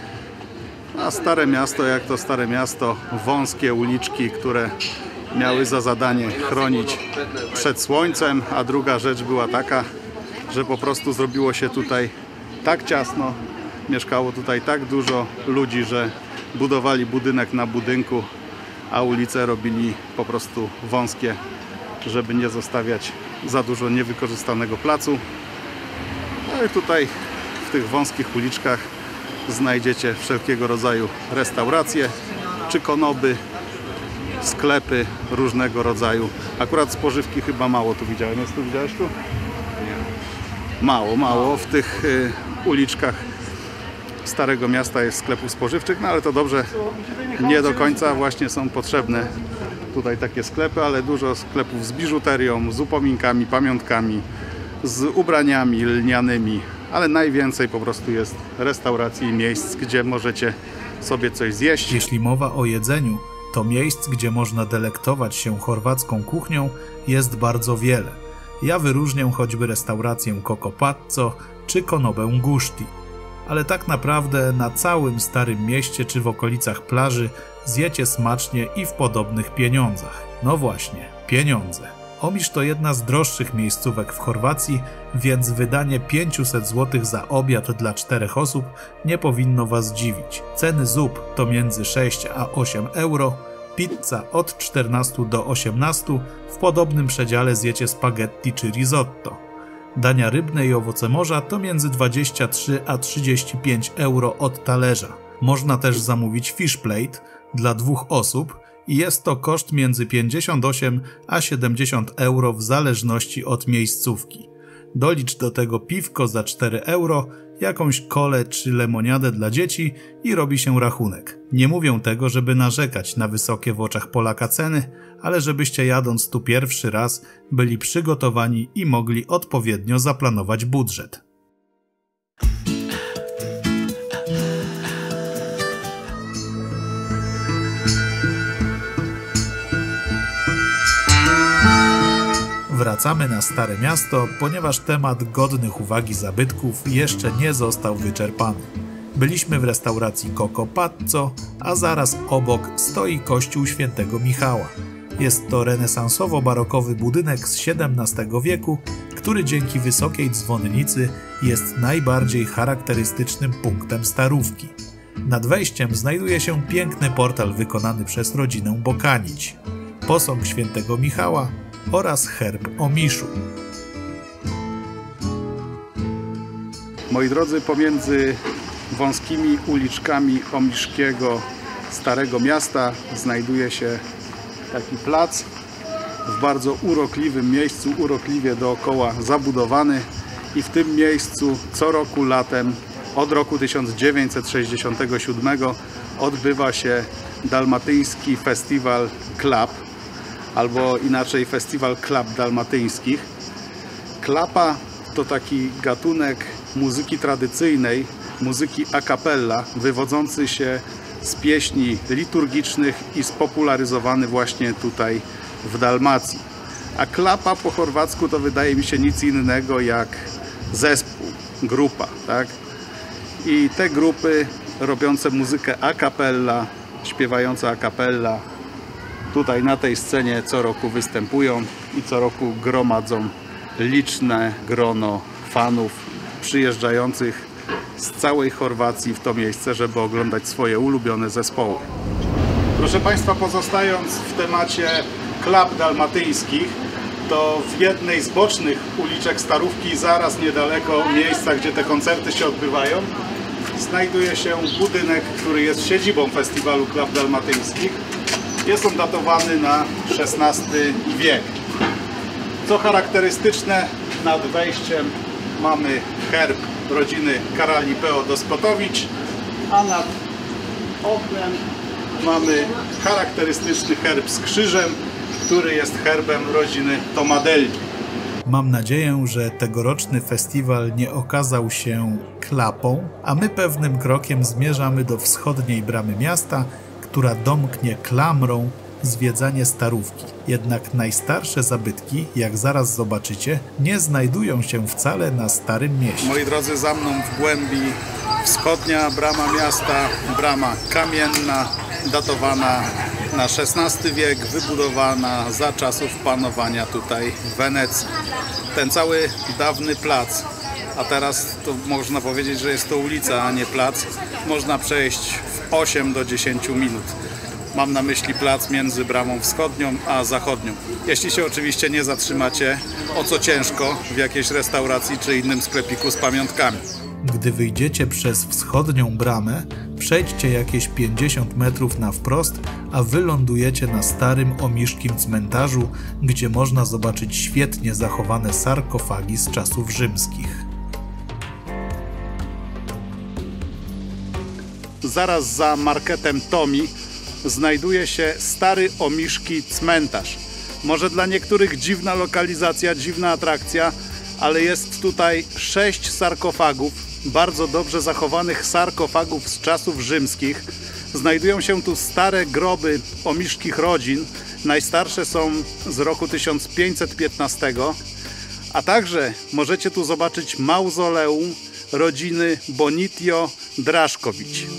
A Stare Miasto, jak to Stare Miasto, wąskie uliczki, które miały za zadanie chronić przed słońcem, a druga rzecz była taka, że po prostu zrobiło się tutaj tak ciasno, mieszkało tutaj tak dużo ludzi, że budowali budynek na budynku, a ulice robili po prostu wąskie, żeby nie zostawiać za dużo niewykorzystanego placu. No i tutaj w tych wąskich uliczkach znajdziecie wszelkiego rodzaju restauracje czy konoby, sklepy różnego rodzaju. Akurat spożywki chyba mało tu widziałem. Jest tu, widziałeś tu? Mało, mało. W tych y, uliczkach Starego Miasta jest sklepów spożywczych, no ale to dobrze, nie do końca właśnie są potrzebne tutaj takie sklepy, ale dużo sklepów z biżuterią, z upominkami, pamiątkami, z ubraniami lnianymi, ale najwięcej po prostu jest restauracji i miejsc, gdzie możecie sobie coś zjeść. Jeśli mowa o jedzeniu, to miejsc, gdzie można delektować się chorwacką kuchnią, jest bardzo wiele. Ja wyróżnię choćby restaurację Coco Pazzo czy konobę Guszti. Ale tak naprawdę na całym Starym Mieście czy w okolicach plaży zjecie smacznie i w podobnych pieniądzach. No właśnie, pieniądze. Omisz to jedna z droższych miejscówek w Chorwacji, więc wydanie pięćset złotych za obiad dla czterech osób nie powinno Was dziwić. Ceny zup to między sześć a osiem euro, pizza od czternastu do osiemnastu, w podobnym przedziale zjecie spaghetti czy risotto. Dania rybne i owoce morza to między dwadzieścia trzy a trzydzieści pięć euro od talerza. Można też zamówić fish plate dla dwóch osób i jest to koszt między pięćdziesiąt osiem a siedemdziesiąt euro w zależności od miejscówki. Dolicz do tego piwko za cztery euro, jakąś kolę czy lemoniadę dla dzieci i robi się rachunek. Nie mówię tego, żeby narzekać na wysokie w oczach Polaka ceny, ale żebyście jadąc tu pierwszy raz byli przygotowani i mogli odpowiednio zaplanować budżet. Wracamy na Stare Miasto, ponieważ temat godnych uwagi zabytków jeszcze nie został wyczerpany. Byliśmy w restauracji Coco Pazzo, a zaraz obok stoi kościół Świętego Michała. Jest to renesansowo-barokowy budynek z siedemnastego wieku, który dzięki wysokiej dzwonnicy jest najbardziej charakterystycznym punktem Starówki. Nad wejściem znajduje się piękny portal wykonany przez rodzinę Bokanić, posąg Świętego Michała oraz herb Omiszu. Moi drodzy, pomiędzy wąskimi uliczkami omiszkiego Starego Miasta znajduje się taki plac w bardzo urokliwym miejscu, urokliwie dookoła zabudowany i w tym miejscu co roku latem od roku tysiąc dziewięćset sześćdziesiątego siódmego odbywa się dalmatyński festiwal klap, albo inaczej festiwal klap dalmatyńskich. Klapa to taki gatunek muzyki tradycyjnej, muzyki a cappella, wywodzący się z pieśni liturgicznych i spopularyzowany właśnie tutaj w Dalmacji. A klapa po chorwacku to wydaje mi się nic innego jak zespół, grupa, tak? I te grupy robiące muzykę a cappella, śpiewające a cappella tutaj na tej scenie co roku występują i co roku gromadzą liczne grono fanów przyjeżdżających z całej Chorwacji w to miejsce, żeby oglądać swoje ulubione zespoły. Proszę Państwa, pozostając w temacie klap dalmatyńskich, to w jednej z bocznych uliczek Starówki, zaraz niedaleko miejsca, gdzie te koncerty się odbywają, znajduje się budynek, który jest siedzibą festiwalu Klaw Dalmatyńskich. Jest on datowany na szesnasty wiek. Co charakterystyczne, nad wejściem mamy herb rodziny Karali-Peodospotowicz, a nad oknem mamy charakterystyczny herb z krzyżem, który jest herbem rodziny Tomadelli. Mam nadzieję, że tegoroczny festiwal nie okazał się klapą, a my pewnym krokiem zmierzamy do wschodniej bramy miasta, która domknie klamrą zwiedzanie Starówki. Jednak najstarsze zabytki, jak zaraz zobaczycie, nie znajdują się wcale na Starym Mieście. Moi drodzy, za mną w głębi wschodnia brama miasta, brama kamienna, datowana na szesnasty wiek, wybudowana za czasów panowania tutaj w Wenecji. Ten cały dawny plac, a teraz to można powiedzieć, że jest to ulica, a nie plac, można przejść w osiem do dziesięciu minut. Mam na myśli plac między bramą wschodnią a zachodnią. Jeśli się oczywiście nie zatrzymacie, o co ciężko, w jakiejś restauracji czy innym sklepiku z pamiątkami. Gdy wyjdziecie przez wschodnią bramę, przejdźcie jakieś pięćdziesiąt metrów na wprost, a wylądujecie na starym omiszkim cmentarzu, gdzie można zobaczyć świetnie zachowane sarkofagi z czasów rzymskich. Zaraz za marketem Tomi znajduje się stary omiszki cmentarz. Może dla niektórych dziwna lokalizacja, dziwna atrakcja, ale jest tutaj sześć sarkofagów, bardzo dobrze zachowanych sarkofagów z czasów rzymskich. Znajdują się tu stare groby omiszkich rodzin. Najstarsze są z roku tysiąc pięćset piętnastego, a także możecie tu zobaczyć mauzoleum rodziny Bonitio-Draszkowicz.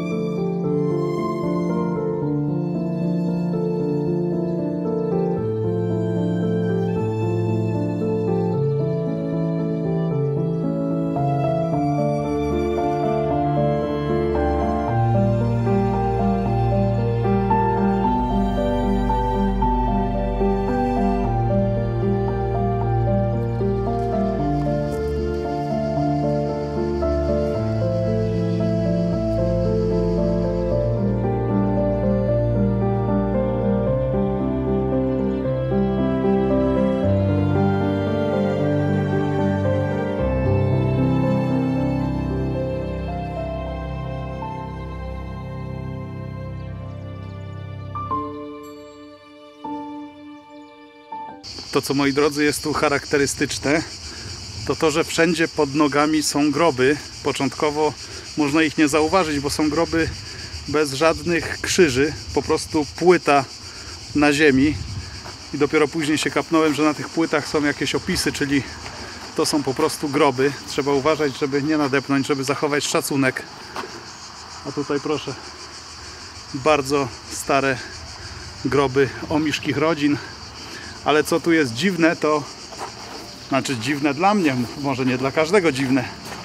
To, co, moi drodzy, jest tu charakterystyczne, to to, że wszędzie pod nogami są groby. Początkowo można ich nie zauważyć, bo są groby bez żadnych krzyży, po prostu płyta na ziemi. I dopiero później się kapnąłem, że na tych płytach są jakieś opisy, czyli to są po prostu groby. Trzeba uważać, żeby nie nadepnąć, żeby zachować szacunek. A tutaj proszę, bardzo stare groby omiszkich rodzin. Ale co tu jest dziwne, to znaczy dziwne dla mnie, może nie dla każdego dziwne.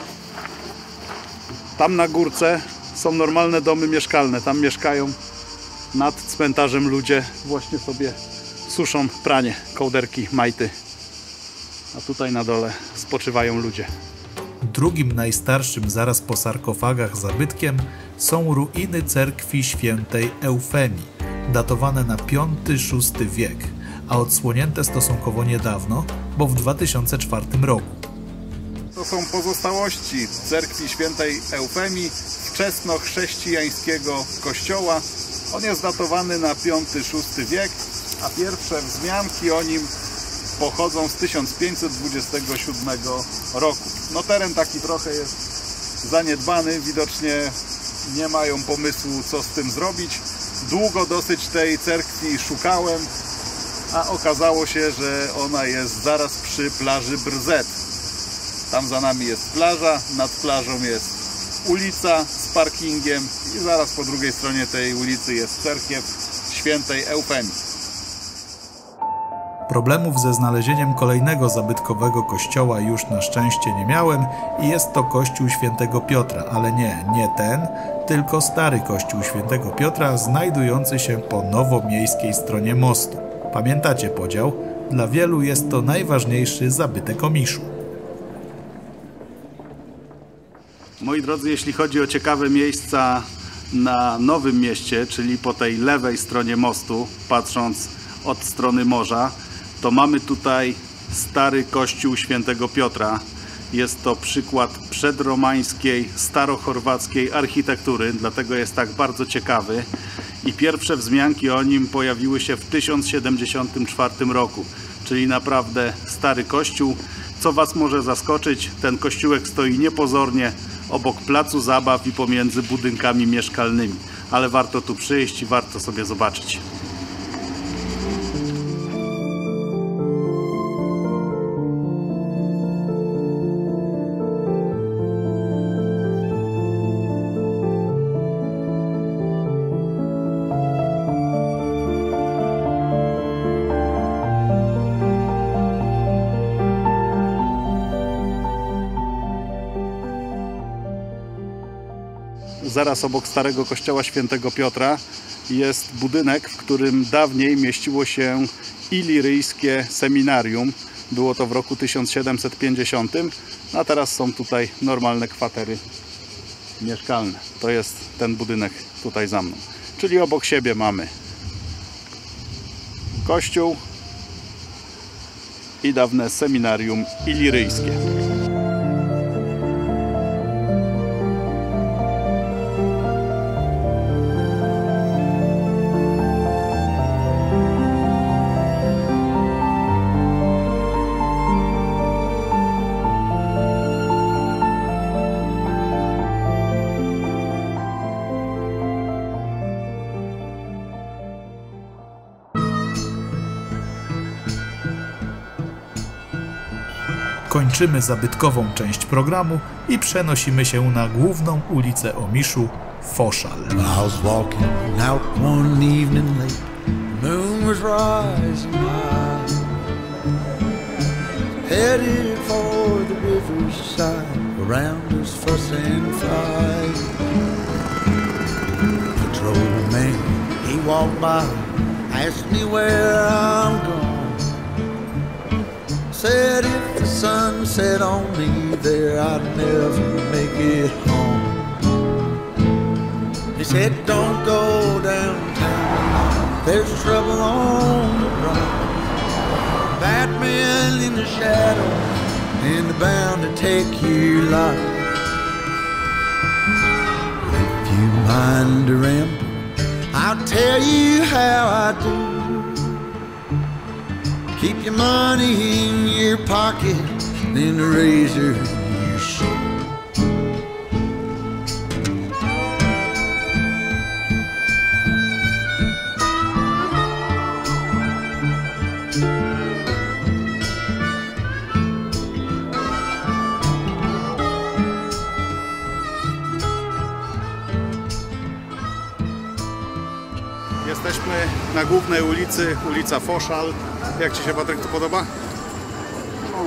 Tam na górce są normalne domy mieszkalne. Tam mieszkają nad cmentarzem ludzie. Właśnie sobie suszą pranie, kołderki, majty. A tutaj na dole spoczywają ludzie. Drugim najstarszym zaraz po sarkofagach zabytkiem są ruiny cerkwi świętej Eufemii, datowane na piąty szósty wiek, a odsłonięte stosunkowo niedawno, bo w dwa tysiące czwartym roku. To są pozostałości cerkwi świętej Eufemii, wczesnochrześcijańskiego kościoła. On jest datowany na piąty szósty wiek, a pierwsze wzmianki o nim pochodzą z tysiąc pięćset dwudziestego siódmego roku. No teren taki trochę jest zaniedbany, widocznie nie mają pomysłu, co z tym zrobić. Długo dosyć tej cerkwi szukałem, a okazało się, że ona jest zaraz przy plaży Brzez. Tam za nami jest plaża, nad plażą jest ulica z parkingiem i zaraz po drugiej stronie tej ulicy jest cerkiew świętej Eufemii. Problemów ze znalezieniem kolejnego zabytkowego kościoła już na szczęście nie miałem i jest to kościół świętego Piotra, ale nie, nie ten, tylko stary kościół świętego Piotra znajdujący się po nowomiejskiej stronie mostu. Pamiętacie podział? Dla wielu jest to najważniejszy zabytek Omiszu. Moi drodzy, jeśli chodzi o ciekawe miejsca na Nowym Mieście, czyli po tej lewej stronie mostu, patrząc od strony morza, to mamy tutaj stary kościół Świętego Piotra. Jest to przykład przedromańskiej, starochorwackiej architektury, dlatego jest tak bardzo ciekawy. I pierwsze wzmianki o nim pojawiły się w tysiąc siedemdziesiątym czwartym roku, czyli naprawdę stary kościół. Co Was może zaskoczyć, ten kościółek stoi niepozornie obok placu zabaw i pomiędzy budynkami mieszkalnymi. Ale warto tu przyjść i warto sobie zobaczyć. Zaraz obok starego kościoła Świętego Piotra jest budynek, w którym dawniej mieściło się iliryjskie seminarium. Było to w roku tysiąc siedemset pięćdziesiątym, a teraz są tutaj normalne kwatery mieszkalne. To jest ten budynek tutaj za mną. Czyli obok siebie mamy kościół i dawne seminarium iliryjskie. Kończymy zabytkową część programu i przenosimy się na główną ulicę Omiszu, Foszal. I was walking out one evening late, the moon was rising high, headed for the riverside, around us fuss and fight. Patrolman, he walked by, asked me where I'm going. Said if the sun set on me there, I'd never make it home. He said, don't go downtown, there's trouble on the run. Bad men in the shadow, and they're bound to take your life. If you mind to ramble, I'll tell you how I do. Keep your money in your pocket, then the razor in your shoe. Jesteśmy na głównej ulicy, ulica Foszal. Jak Ci się, Patryk, tu podoba? No,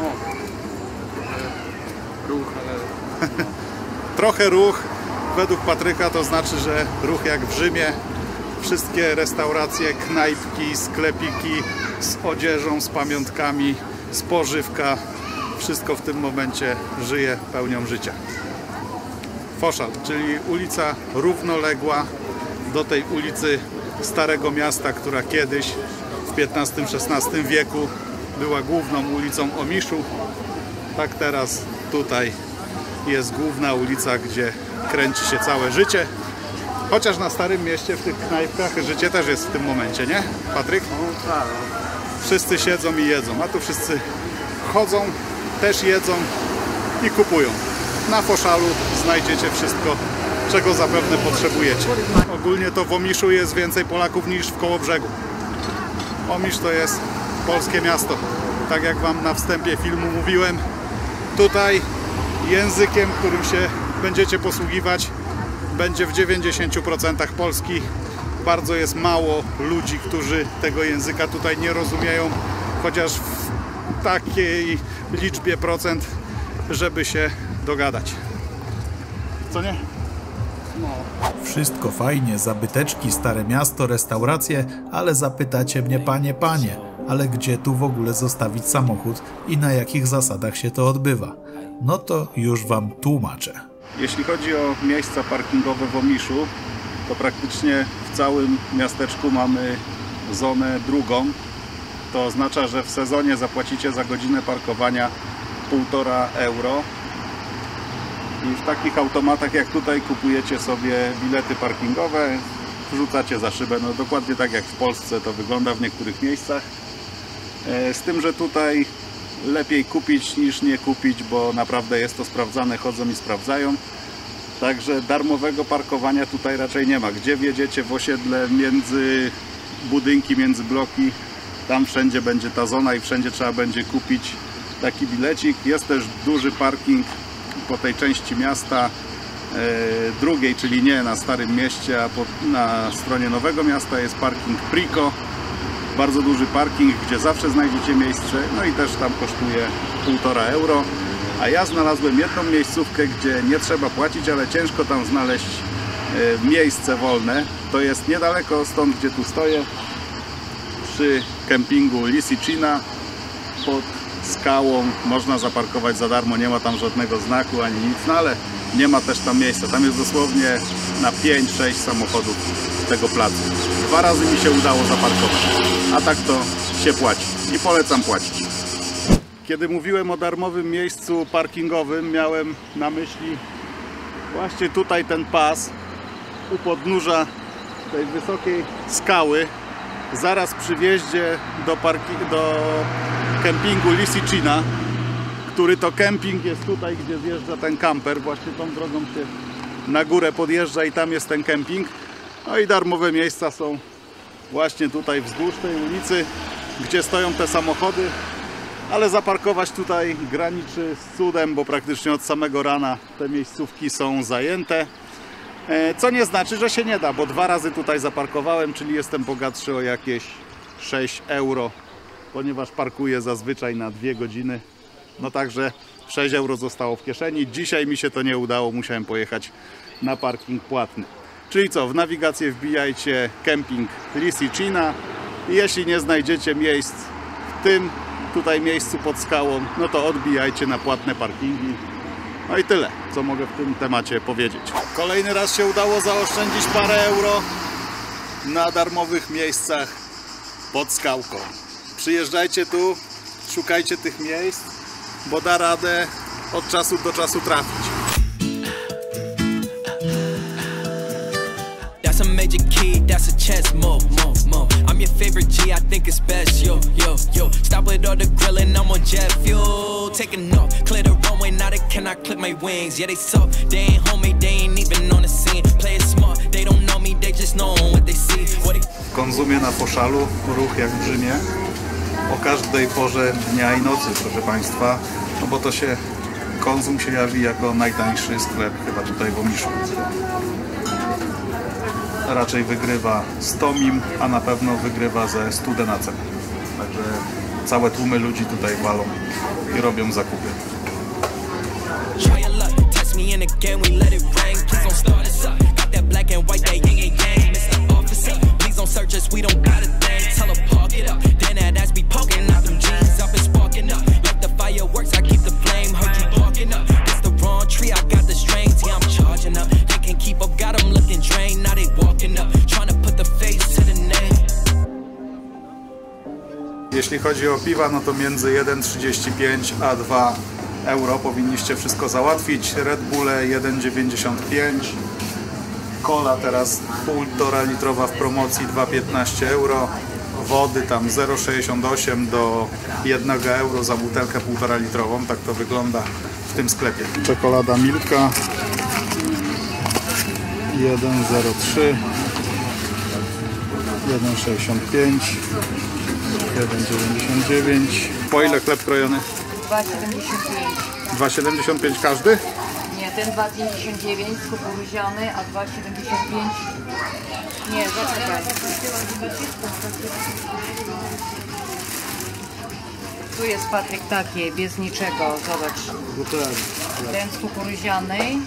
ruch, ale... Trochę ruch. Według Patryka to znaczy, że ruch jak w Rzymie. Wszystkie restauracje, knajpki, sklepiki z odzieżą, z pamiątkami, spożywka. Wszystko w tym momencie żyje pełnią życia. Foszal, czyli ulica równoległa do tej ulicy Starego Miasta, która kiedyś w piętnastym szesnastym wieku była główną ulicą Omiszu. Tak teraz tutaj jest główna ulica, gdzie kręci się całe życie. Chociaż na Starym Mieście w tych knajpkach życie też jest w tym momencie, nie, Patryk? No tak. Wszyscy siedzą i jedzą, a tu wszyscy chodzą, też jedzą i kupują. Na Foszalu znajdziecie wszystko, czego zapewne potrzebujecie. Ogólnie to w Omiszu jest więcej Polaków niż w Kołobrzegu. Omisz to jest polskie miasto. Tak jak Wam na wstępie filmu mówiłem, tutaj językiem, którym się będziecie posługiwać, będzie w dziewięćdziesięciu procentach polski. Bardzo jest mało ludzi, którzy tego języka tutaj nie rozumieją, chociaż w takiej liczbie procent, żeby się dogadać. Co nie? No. Wszystko fajnie, zabyteczki, Stare Miasto, restauracje, ale zapytacie mnie, panie, panie, ale gdzie tu w ogóle zostawić samochód i na jakich zasadach się to odbywa? No to już Wam tłumaczę. Jeśli chodzi o miejsca parkingowe w Omiszu, to praktycznie w całym miasteczku mamy zonę drugą. To oznacza, że w sezonie zapłacicie za godzinę parkowania półtora euro. I w takich automatach jak tutaj kupujecie sobie bilety parkingowe, wrzucacie za szybę. No dokładnie tak jak w Polsce to wygląda w niektórych miejscach. Z tym, że tutaj lepiej kupić niż nie kupić, bo naprawdę jest to sprawdzane, chodzą i sprawdzają. Także darmowego parkowania tutaj raczej nie ma. Gdzie wjedziecie w osiedle, między budynki, między bloki, tam wszędzie będzie ta zona i wszędzie trzeba będzie kupić taki bilecik. Jest też duży parking po tej części miasta e, drugiej, czyli nie na Starym Mieście, a po, na stronie Nowego Miasta jest parking Prico. Bardzo duży parking, gdzie zawsze znajdziecie miejsce, no i też tam kosztuje półtora euro. A ja znalazłem jedną miejscówkę, gdzie nie trzeba płacić, ale ciężko tam znaleźć e, miejsce wolne. To jest niedaleko stąd, gdzie tu stoję, przy kempingu Lisicina, pod skałą. Można zaparkować za darmo, nie ma tam żadnego znaku ani nic, no ale nie ma też tam miejsca. Tam jest dosłownie na pięć sześć samochodów tego placu. Dwa razy mi się udało zaparkować, a tak to się płaci i polecam płacić. Kiedy mówiłem o darmowym miejscu parkingowym, miałem na myśli właśnie tutaj ten pas u podnóża tej wysokiej skały, zaraz przy wjeździe do, parki do kempingu Lisicina, który to kemping jest tutaj, gdzie zjeżdża ten kamper. Właśnie tą drogą się na górę podjeżdża i tam jest ten kemping. No i darmowe miejsca są właśnie tutaj wzdłuż tej ulicy, gdzie stoją te samochody. Ale zaparkować tutaj graniczy z cudem, bo praktycznie od samego rana te miejscówki są zajęte. Co nie znaczy, że się nie da, bo dwa razy tutaj zaparkowałem, czyli jestem bogatszy o jakieś sześć euro, ponieważ parkuję zazwyczaj na dwie godziny. No także sześć euro zostało w kieszeni. Dzisiaj mi się to nie udało, musiałem pojechać na parking płatny. Czyli co, w nawigację wbijajcie kemping Lisicina i jeśli nie znajdziecie miejsc w tym tutaj miejscu pod skałą, no to odbijajcie na płatne parkingi. No i tyle, co mogę w tym temacie powiedzieć. Kolejny raz się udało zaoszczędzić parę euro na darmowych miejscach pod skałką. Przyjeżdżajcie tu, szukajcie tych miejsc, bo da radę od czasu do czasu trafić. That's a major key, that's a chess move, move, move. I'm your favorite G, I think it's best, yo, yo, yo. Stop with all the grilling, I'm on jet fuel. Taking off, clear the runway, now they cannot clip my wings. Yeah, they suck, they ain't homie, they ain't even on the scene. Play it smart, they don't know me, they just know what they see. What they... W Konzumie na Poszalu ruch jak w Rzymie. O każdej porze dnia i nocy, proszę Państwa. No bo to się, Konzum się jawi jako najtańszy sklep chyba tutaj w Omiszu. Raczej wygrywa z Tomim, a na pewno wygrywa ze Studenacem. Także całe tłumy ludzi tutaj walą i robią zakupy. Jeśli chodzi o piwa, no to między jeden trzydzieści pięć a dwa euro powinniście wszystko załatwić. Red Bulle jeden dziewięćdziesiąt pięć, cola teraz półtora litrowa w promocji dwa piętnaście euro, wody tam zero sześćdziesiąt osiem do jednego euro za butelkę półtora litrową. Tak to wygląda w tym sklepie. Czekolada Milka jeden zero trzy, jeden sześćdziesiąt pięć, jeden dziewięćdziesiąt dziewięć. Po ile chleb krojony? dwa siedemdziesiąt pięć. dwa siedemdziesiąt pięć każdy? Nie, ten dwa pięćdziesiąt dziewięć kukurydziany, a dwa siedemdziesiąt pięć. Nie, zaczekaj. Tu jest Patryk takie, bez niczego, zobacz. Ten z kukurydzianej.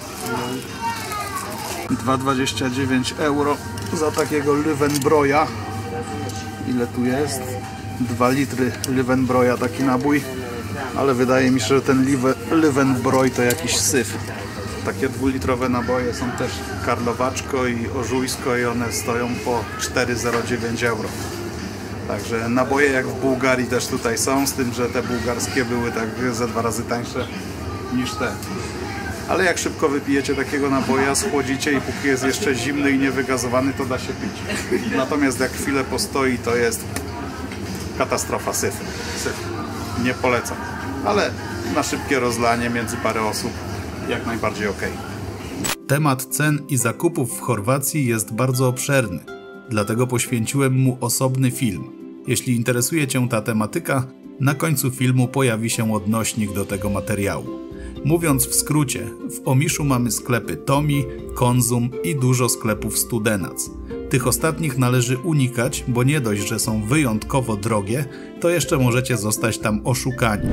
dwa dwadzieścia dziewięć euro za takiego Löwenbräu. Ile tu jest? dwa litry Löwenbräu taki nabój. Ale wydaje mi się, że ten Löwenbräu to jakiś syf. Takie dwulitrowe naboje są też Karlowaczko i Orzujsko i one stoją po cztery zero dziewięć euro. Także naboje jak w Bułgarii też tutaj są, z tym, że te bułgarskie były tak ze dwa razy tańsze niż te. Ale jak szybko wypijecie takiego naboja, schłodzicie i póki jest jeszcze zimny i niewygazowany, to da się pić. Natomiast jak chwilę postoi, to jest katastrofa, syf. syf. Nie polecam. Ale na szybkie rozlanie między parę osób jak najbardziej ok. Temat cen i zakupów w Chorwacji jest bardzo obszerny, dlatego poświęciłem mu osobny film. Jeśli interesuje Cię ta tematyka, na końcu filmu pojawi się odnośnik do tego materiału. Mówiąc w skrócie, w Omiszu mamy sklepy Tommy, Konzum i dużo sklepów Studenac. Tych ostatnich należy unikać, bo nie dość, że są wyjątkowo drogie, to jeszcze możecie zostać tam oszukani.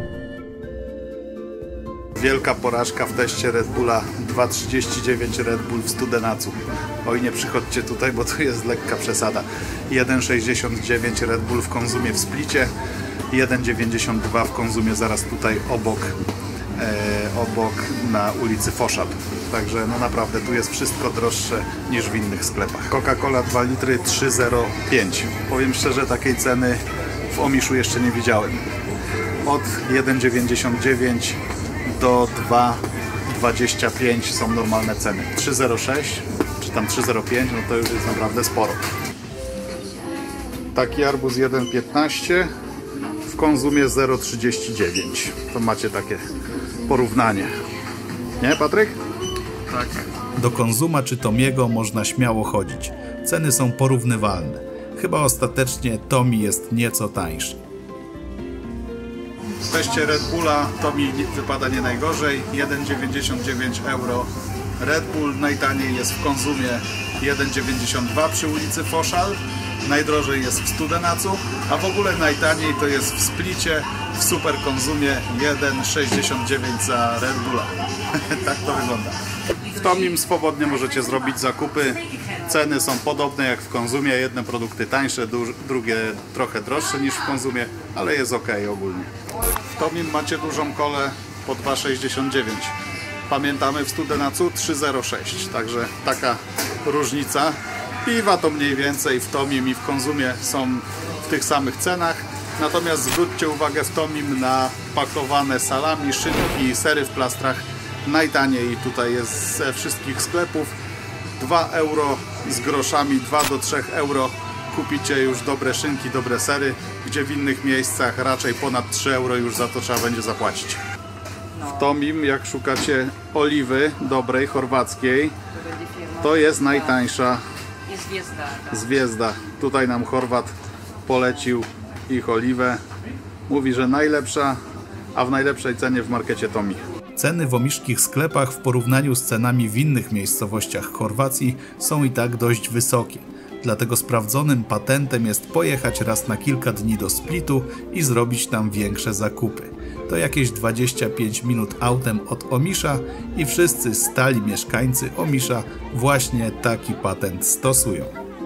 Wielka porażka w teście Red Bulla, dwa trzydzieści dziewięć Red Bull w Studenacu. Oj, nie przychodźcie tutaj, bo to jest lekka przesada. jeden sześćdziesiąt dziewięć Red Bull w Konzumie w Splicie, jeden dziewięćdziesiąt dwa w Konzumie zaraz tutaj obok, e, obok na ulicy Foszap. Także no naprawdę tu jest wszystko droższe niż w innych sklepach. Coca-Cola dwa litry trzy zero pięć. Powiem szczerze, takiej ceny w Omiszu jeszcze nie widziałem. Od jeden dziewięćdziesiąt dziewięć do dwa dwadzieścia pięć są normalne ceny. trzy zero sześć czy tam trzy zero pięć, no to już jest naprawdę sporo. Taki arbuz jeden piętnaście, w Konzumie zero trzydzieści dziewięć. To macie takie porównanie. Nie, Patryk? Tak. Do Konzuma czy Tomiego można śmiało chodzić. Ceny są porównywalne. Chyba ostatecznie Tommy jest nieco tańszy. W teście Red Bulla Tommy wypada nie najgorzej, jeden dziewięćdziesiąt dziewięć euro. Red Bull najtaniej jest w Konzumie jeden dziewięćdziesiąt dwa przy ulicy Foszal, najdrożej jest w Studenacu, a w ogóle najtaniej to jest w Splicie, w Super Konzumie jeden sześćdziesiąt dziewięć za Red Bulla. Tak to wygląda. W Tommym swobodnie możecie zrobić zakupy. Ceny są podobne jak w Konzumie, jedne produkty tańsze, drugie trochę droższe niż w Konzumie, ale jest ok ogólnie. W Tommym macie dużą kolę po dwa sześćdziesiąt dziewięć. Pamiętamy w Studenacu trzy zero sześć, także taka różnica. Piwa to mniej więcej w Tommym i w Konzumie są w tych samych cenach. Natomiast zwróćcie uwagę w Tommym na pakowane salami, szynki i sery w plastrach. Najtaniej tutaj jest ze wszystkich sklepów. dwa euro z groszami, dwa do trzech euro kupicie już dobre szynki, dobre sery, gdzie w innych miejscach raczej ponad trzy euro już za to trzeba będzie zapłacić. W Tommym, jak szukacie oliwy dobrej, chorwackiej, to jest najtańsza Zwiezda. Tutaj nam Chorwat polecił ich oliwę. Mówi, że najlepsza, a w najlepszej cenie w markecie Tommy. Ceny w omiszkich sklepach w porównaniu z cenami w innych miejscowościach Chorwacji są i tak dość wysokie. Dlatego sprawdzonym patentem jest pojechać raz na kilka dni do Splitu i zrobić tam większe zakupy. To jakieś dwadzieścia pięć minut autem od Omisza i wszyscy stali mieszkańcy Omisza właśnie taki patent stosują.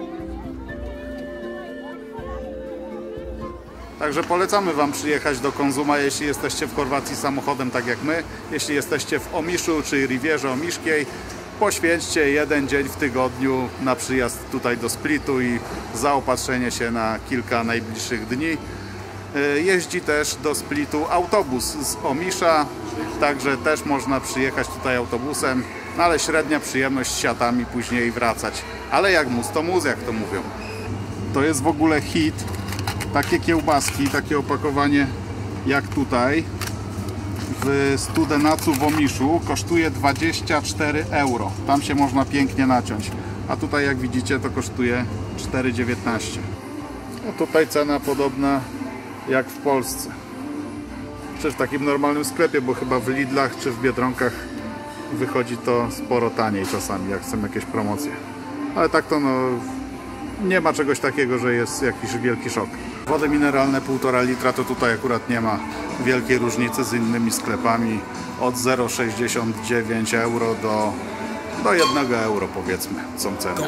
Także polecamy Wam przyjechać do Konzuma, jeśli jesteście w Chorwacji samochodem tak jak my. Jeśli jesteście w Omiszu czy Rivierze Omiszkiej, poświęćcie jeden dzień w tygodniu na przyjazd tutaj do Splitu i zaopatrzenie się na kilka najbliższych dni. Jeździ też do Splitu autobus z Omisza, także też można przyjechać tutaj autobusem, no ale średnia przyjemność z siatami później wracać. Ale jak mus, to mus, jak to mówią. To jest w ogóle hit. Takie kiełbaski, takie opakowanie jak tutaj w Studenacu w Omiszu kosztuje dwadzieścia cztery euro. Tam się można pięknie naciąć. A tutaj jak widzicie to kosztuje cztery dziewiętnaście. No tutaj cena podobna jak w Polsce. Czy w takim normalnym sklepie, bo chyba w Lidlach czy w Biedronkach wychodzi to sporo taniej czasami, jak chcą jakieś promocje. Ale tak to no, nie ma czegoś takiego, że jest jakiś wielki szok. Wody mineralne półtora litra to tutaj akurat nie ma wielkiej różnicy z innymi sklepami. Od zero sześćdziesiąt dziewięć euro do, do jednego euro powiedzmy są ceny.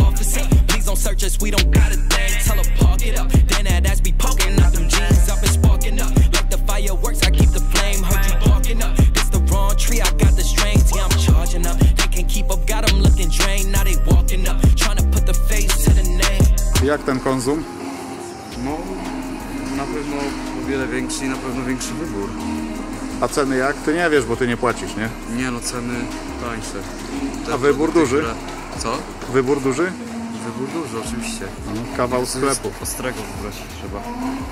Search us, we don't got a thing. Tell her park it up. Then that ass be poking out them jeans. I've been sparking. looking up, trying to put the face to the name. Jak ten konsum? No, na pewno o wiele większy i na pewno większy wybór. A ceny jak? Ty nie wiesz, bo ty nie płacisz, nie? Nie no, ceny tańsze. Te A wybór produkty, duży? które- Co? Wybór duży? Wybór duży, oczywiście. Kawał Coś sklepu. ostrego wybrać trzeba.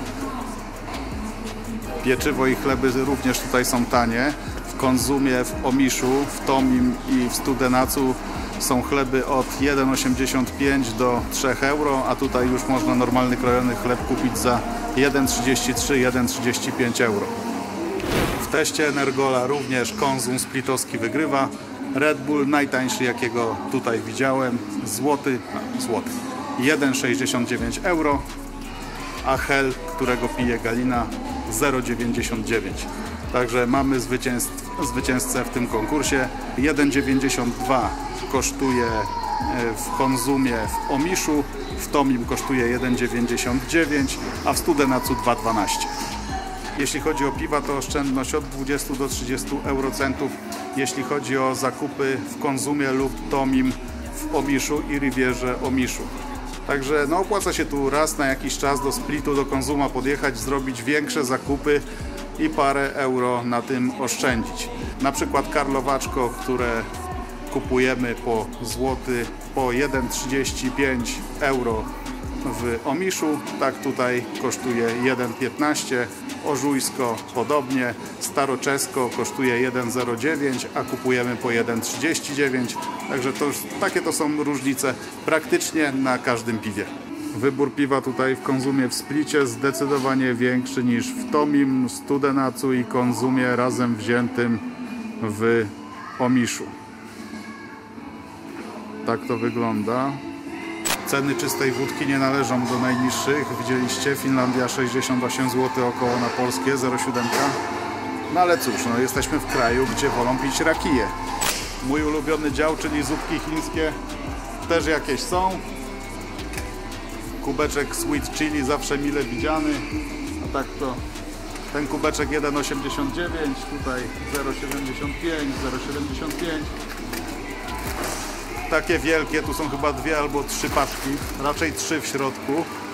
Pieczywo i chleby również tutaj są tanie. W Konzumie, w Omiszu, w Tomim i w Studenacu są chleby od jeden osiemdziesiąt pięć do trzech euro, a tutaj już można normalny krojony chleb kupić za jeden trzydzieści trzy, jeden trzydzieści pięć euro. W teście Energola również Konzum splitowski wygrywa. Red Bull najtańszy, jakiego tutaj widziałem, złoty, no, złoty, jeden sześćdziesiąt dziewięć euro, a Hel, którego pije Galina, zero dziewięćdziesiąt dziewięć. Także mamy zwycięzcę w tym konkursie. jeden dziewięćdziesiąt dwa kosztuje w Konzumie w Omiszu, w Tomim kosztuje jeden dziewięćdziesiąt dziewięć, a w Studenacu dwa dwanaście. Jeśli chodzi o piwa, to oszczędność od dwudziestu do trzydziestu eurocentów. Jeśli chodzi o zakupy w Konzumie lub Tomim w Omiszu i Rivierze Omiszu. Także no, opłaca się tu raz na jakiś czas do Splitu, do Konzuma podjechać, zrobić większe zakupy i parę euro na tym oszczędzić. Na przykład karlowaczko, które kupujemy po złoty, po jeden trzydzieści pięć euro w Omiszu, tak tutaj kosztuje jeden piętnaście, Ożujsko podobnie, Staroczesko kosztuje jeden zero dziewięć, a kupujemy po jeden trzydzieści dziewięć, także to już, takie to są różnice praktycznie na każdym piwie. Wybór piwa tutaj w Konzumie w Splicie zdecydowanie większy niż w Tomim, Studenacu i Konzumie razem wziętym w Omiszu. Tak to wygląda. Ceny czystej wódki nie należą do najniższych. Widzieliście, Finlandia sześćdziesiąt osiem złotych około na polskie, zero siedem. No ale cóż, no, jesteśmy w kraju, gdzie wolą pić rakije. Mój ulubiony dział, czyli zupki chińskie, też jakieś są. Kubeczek sweet chili zawsze mile widziany. A tak to ten kubeczek jeden osiemdziesiąt dziewięć, tutaj zero siedemdziesiąt pięć, zero siedemdziesiąt pięć. Takie wielkie, tu są chyba dwie albo trzy paczki, raczej trzy w środku.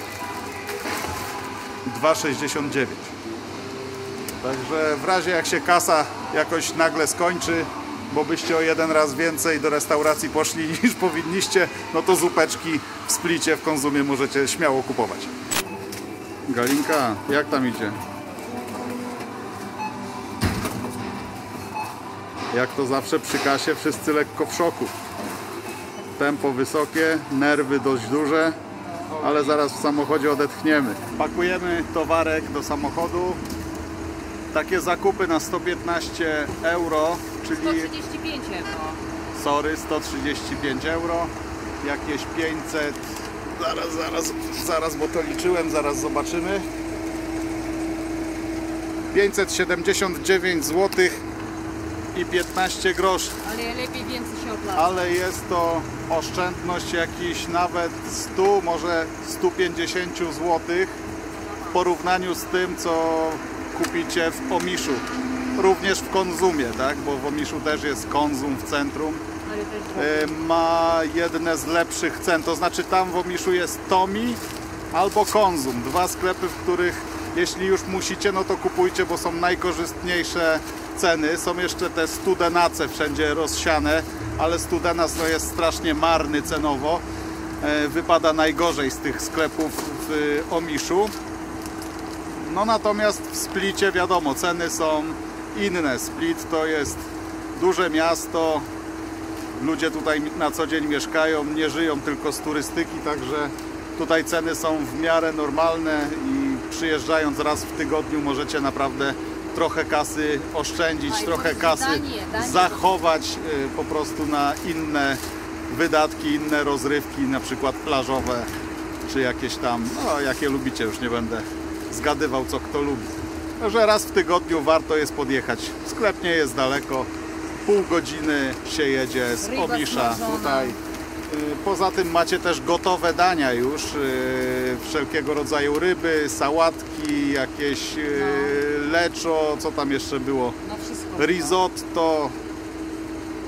dwa sześćdziesiąt dziewięć. Także w razie jak się kasa jakoś nagle skończy, bo byście o jeden raz więcej do restauracji poszli niż powinniście, no to zupeczki w Splicie, w Konzumie możecie śmiało kupować. Galinka, jak tam idzie? Jak to zawsze przy kasie, wszyscy lekko w szoku. Tempo wysokie, nerwy dość duże, ale zaraz w samochodzie odetchniemy. Pakujemy towarek do samochodu. Takie zakupy na sto piętnaście euro, czyli... sto trzydzieści pięć euro. Sorry, sto trzydzieści pięć euro. Jakieś pięćset... Zaraz, zaraz, zaraz, bo to liczyłem, zaraz zobaczymy. pięćset siedemdziesiąt dziewięć złotych i piętnaście groszy. Ale lepiej więcej się opłaca. Ale jest to oszczędność jakiś nawet stu, może stu pięćdziesięciu złotych w porównaniu z tym, co kupicie w Omiszu. Również w Konzumie, tak? Bo w Omiszu też jest Konzum w centrum. Ale też E, Ma jedne z lepszych cen, to znaczy tam w Omiszu jest Tomi albo Konzum. Dwa sklepy, w których jeśli już musicie, no to kupujcie, bo są najkorzystniejsze ceny. Są jeszcze te Studenace wszędzie rozsiane, ale Studenac no jest strasznie marny cenowo. E, wypada najgorzej z tych sklepów w Omiszu. No natomiast w Splicie wiadomo, ceny są inne. Split to jest duże miasto, ludzie tutaj na co dzień mieszkają, nie żyją tylko z turystyki, także tutaj ceny są w miarę normalne i przyjeżdżając raz w tygodniu możecie naprawdę trochę kasy oszczędzić, A, trochę kasy danie, danie. zachować y, po prostu na inne wydatki, inne rozrywki, na przykład plażowe, czy jakieś tam, no jakie lubicie, już nie będę zgadywał, co kto lubi. Że raz w tygodniu warto jest podjechać. Sklep nie jest daleko, pół godziny się jedzie z Ryba Omisza smażona. tutaj. Y, Poza tym macie też gotowe dania już, y, wszelkiego rodzaju ryby, sałatki, jakieś y, leczo, co tam jeszcze było, no wszystko. risotto.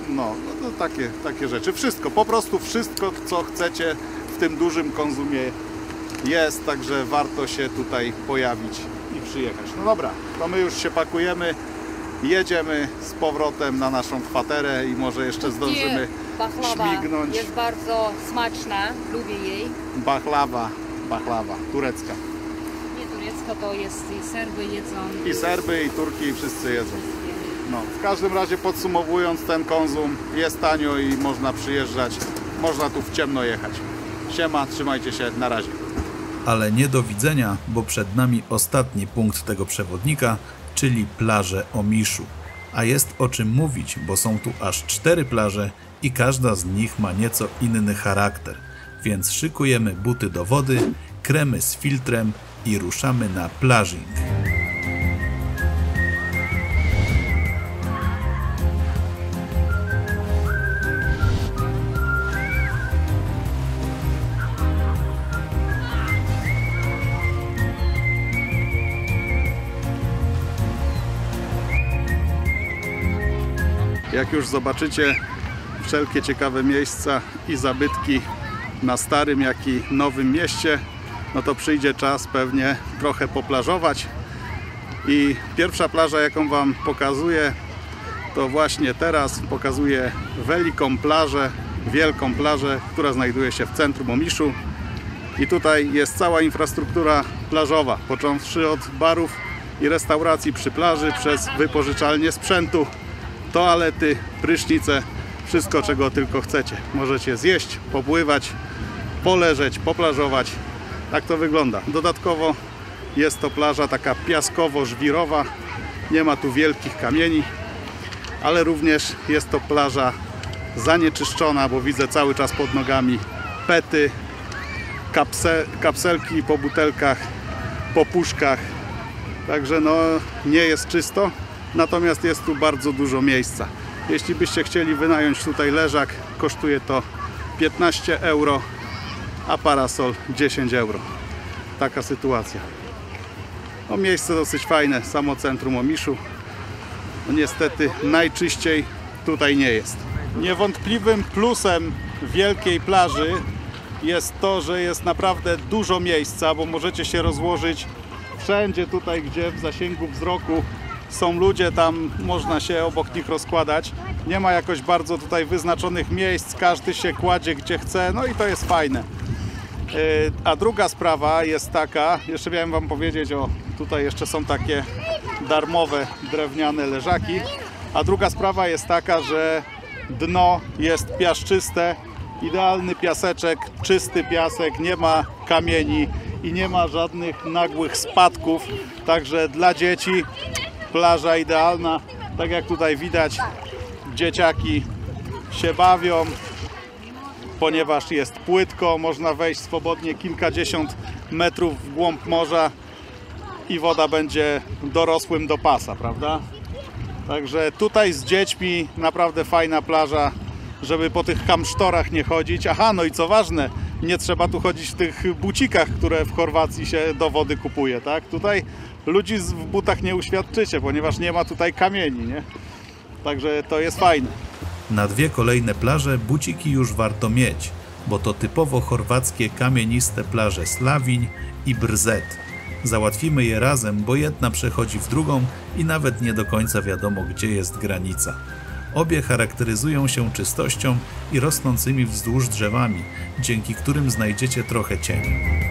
No, no to takie, takie rzeczy. Wszystko, po prostu wszystko, co chcecie w tym dużym Konzumie jest, także warto się tutaj pojawić i przyjechać. No dobra, to my już się pakujemy, jedziemy z powrotem na naszą kwaterę i może jeszcze zdążymy Bachlawa śmignąć. jest bardzo smaczna, lubię jej. Bachlawa, bachlawa, turecka. Nie turecka, to jest i Serby jedzą. I Serby, i Turki, i wszyscy jedzą. No, w każdym razie podsumowując, ten Konzum jest tanio i można przyjeżdżać, można tu w ciemno jechać. Siema, trzymajcie się, na razie. Ale nie do widzenia, bo przed nami ostatni punkt tego przewodnika, czyli plaże Omiszu. A jest o czym mówić, bo są tu aż cztery plaże i każda z nich ma nieco inny charakter. Więc szykujemy buty do wody, kremy z filtrem i ruszamy na plażing. Jak już zobaczycie wszelkie ciekawe miejsca i zabytki na Starym, jak i Nowym Mieście, no to przyjdzie czas pewnie trochę poplażować. I pierwsza plaża, jaką Wam pokazuję, to właśnie teraz pokazuję wielką plażę, wielką plażę, która znajduje się w centrum Omiszu. I tutaj jest cała infrastruktura plażowa, począwszy od barów i restauracji przy plaży, przez wypożyczalnię sprzętu, toalety, prysznice, wszystko czego tylko chcecie. Możecie zjeść, popływać, poleżeć, poplażować. Tak to wygląda. Dodatkowo jest to plaża taka piaskowo-żwirowa, nie ma tu wielkich kamieni, ale również jest to plaża zanieczyszczona, bo widzę cały czas pod nogami pety, kapse, kapselki po butelkach, po puszkach. Także no nie jest czysto. Natomiast jest tu bardzo dużo miejsca. Jeśli byście chcieli wynająć tutaj leżak, kosztuje to piętnaście euro, a parasol dziesięć euro. Taka sytuacja. No, miejsce dosyć fajne, samo centrum Omiszu. No, niestety najczyściej tutaj nie jest. Niewątpliwym plusem wielkiej plaży jest to, że jest naprawdę dużo miejsca, bo możecie się rozłożyć wszędzie tutaj, gdzie w zasięgu wzroku są ludzie, tam można się obok nich rozkładać. Nie ma jakoś bardzo tutaj wyznaczonych miejsc, każdy się kładzie gdzie chce, no i to jest fajne. A druga sprawa jest taka, jeszcze miałem Wam powiedzieć, o tutaj jeszcze są takie darmowe drewniane leżaki. A druga sprawa jest taka, że dno jest piaszczyste, idealny piaseczek, czysty piasek, nie ma kamieni i nie ma żadnych nagłych spadków, także dla dzieci plaża idealna. Tak jak tutaj widać, dzieciaki się bawią, ponieważ jest płytko, można wejść swobodnie kilkadziesiąt metrów w głąb morza i woda będzie dorosłym do pasa, prawda? Także tutaj z dziećmi naprawdę fajna plaża, żeby po tych kamsztorach nie chodzić. Aha, no i co ważne, nie trzeba tu chodzić w tych bucikach, które w Chorwacji się do wody kupuje, tak? Tutaj ludzi w butach nie uświadczycie, ponieważ nie ma tutaj kamieni, nie? Także to jest fajne. Na dwie kolejne plaże buciki już warto mieć, bo to typowo chorwackie kamieniste plaże Slawiń i Brzet. Załatwimy je razem, bo jedna przechodzi w drugą i nawet nie do końca wiadomo, gdzie jest granica. Obie charakteryzują się czystością i rosnącymi wzdłuż drzewami, dzięki którym znajdziecie trochę cieni.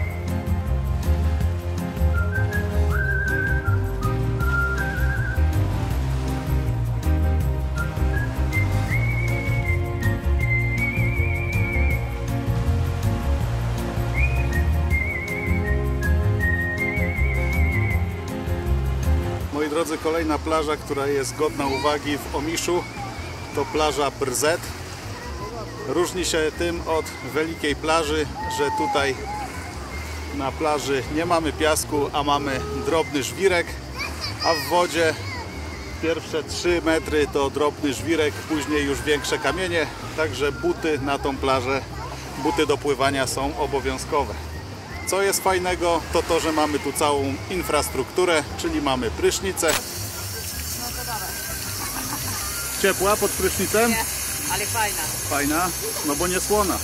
Moi drodzy, kolejna plaża, która jest godna uwagi w Omiszu, to plaża Brzet. Różni się tym od wielkiej plaży, że tutaj na plaży nie mamy piasku, a mamy drobny żwirek, a w wodzie pierwsze trzy metry to drobny żwirek, później już większe kamienie, także buty na tą plażę, buty do pływania są obowiązkowe. Co jest fajnego, to to, że mamy tu całą infrastrukturę, czyli mamy prysznicę. No to dawaj. Ciepła pod prysznicem? Nie. Ale fajna. Fajna? No bo nie słona.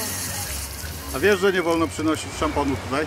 A wiesz, że nie wolno przynosić szamponu tutaj?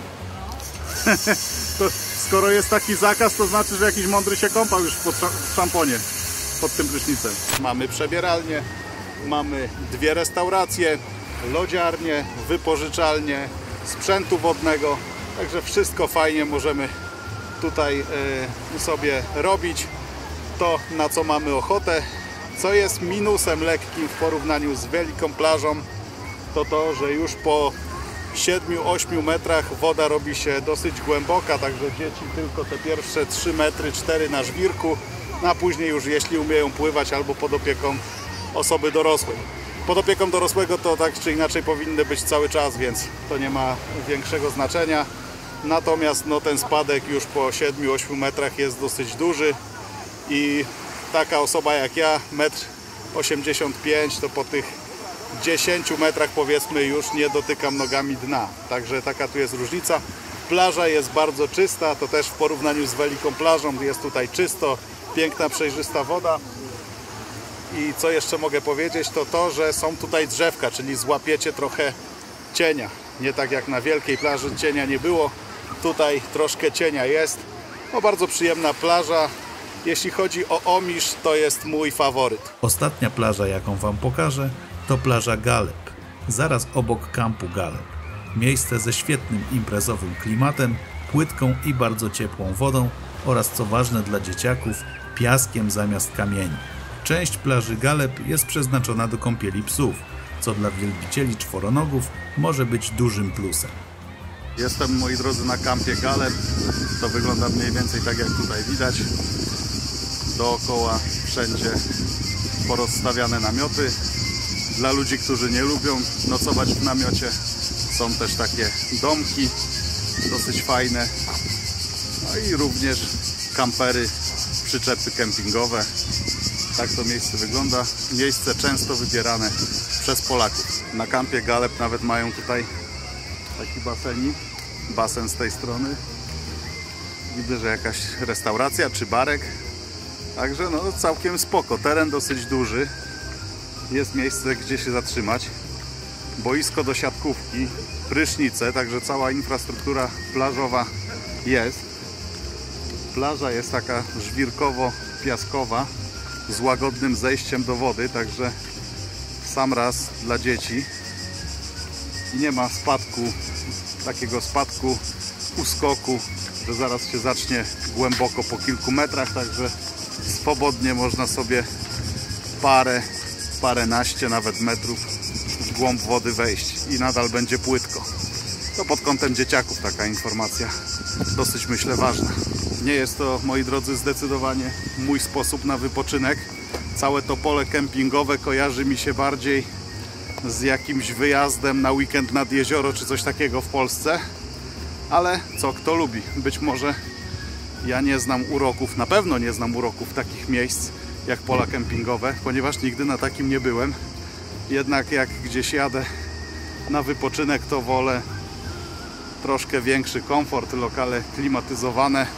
To skoro jest taki zakaz, to znaczy, że jakiś mądry się kąpał już pod w szamponie, pod tym prysznicem. Mamy przebieralnię, mamy dwie restauracje, lodziarnię, wypożyczalnię, sprzętu wodnego. Także wszystko fajnie możemy tutaj y, sobie robić to, na co mamy ochotę. Co jest minusem lekkim w porównaniu z wielką plażą, to to, że już po siedmiu ośmiu metrach woda robi się dosyć głęboka, także dzieci tylko te pierwsze trzy metry, cztery na żwirku, a później już jeśli umieją pływać albo pod opieką osoby dorosłej. Pod opieką dorosłego to tak czy inaczej powinny być cały czas, więc to nie ma większego znaczenia. Natomiast no, ten spadek już po siedmiu ośmiu metrach jest dosyć duży i taka osoba jak ja, metr osiemdziesiąt pięć, to po tych dziesięciu metrach powiedzmy już nie dotykam nogami dna. Także taka tu jest różnica. Plaża jest bardzo czysta, to też w porównaniu z wielką plażą jest tutaj czysto, piękna, przejrzysta woda. I co jeszcze mogę powiedzieć, to to, że są tutaj drzewka, czyli złapiecie trochę cienia. Nie tak jak na wielkiej plaży cienia nie było, tutaj troszkę cienia jest. No, bardzo przyjemna plaża. Jeśli chodzi o Omisz, to jest mój faworyt. Ostatnia plaża, jaką Wam pokażę, to plaża Galeb, zaraz obok kampu Galeb. Miejsce ze świetnym imprezowym klimatem, płytką i bardzo ciepłą wodą oraz, co ważne dla dzieciaków, piaskiem zamiast kamieni. Część plaży Galeb jest przeznaczona do kąpieli psów, co dla wielbicieli czworonogów może być dużym plusem. Jestem, moi drodzy, na kampie Galeb. To wygląda mniej więcej tak, jak tutaj widać. Dookoła wszędzie porozstawiane namioty. Dla ludzi, którzy nie lubią nocować w namiocie, są też takie domki dosyć fajne. No i również kampery, przyczepy kempingowe. Tak to miejsce wygląda. Miejsce często wybierane przez Polaków. Na kampie Galeb nawet mają tutaj taki basenik. Basen z tej strony. Widzę, że jakaś restauracja czy barek. Także no całkiem spoko. Teren dosyć duży. Jest miejsce, gdzie się zatrzymać. Boisko do siatkówki, prysznice, także cała infrastruktura plażowa jest. Plaża jest taka żwirkowo-piaskowa z łagodnym zejściem do wody, także w sam raz dla dzieci. I nie ma spadku, takiego spadku, uskoku, że zaraz się zacznie głęboko po kilku metrach, także swobodnie można sobie parę, paręnaście nawet metrów w głąb wody wejść i nadal będzie płytko. To pod kątem dzieciaków taka informacja dosyć, myślę, ważna. Nie jest to, moi drodzy, zdecydowanie mój sposób na wypoczynek. Całe to pole kempingowe kojarzy mi się bardziej z jakimś wyjazdem na weekend nad jezioro czy coś takiego w Polsce. Ale co kto lubi. Być może ja nie znam uroków, na pewno nie znam uroków takich miejsc jak pola kempingowe, ponieważ nigdy na takim nie byłem. Jednak jak gdzieś jadę na wypoczynek, to wolę troszkę większy komfort, lokale klimatyzowane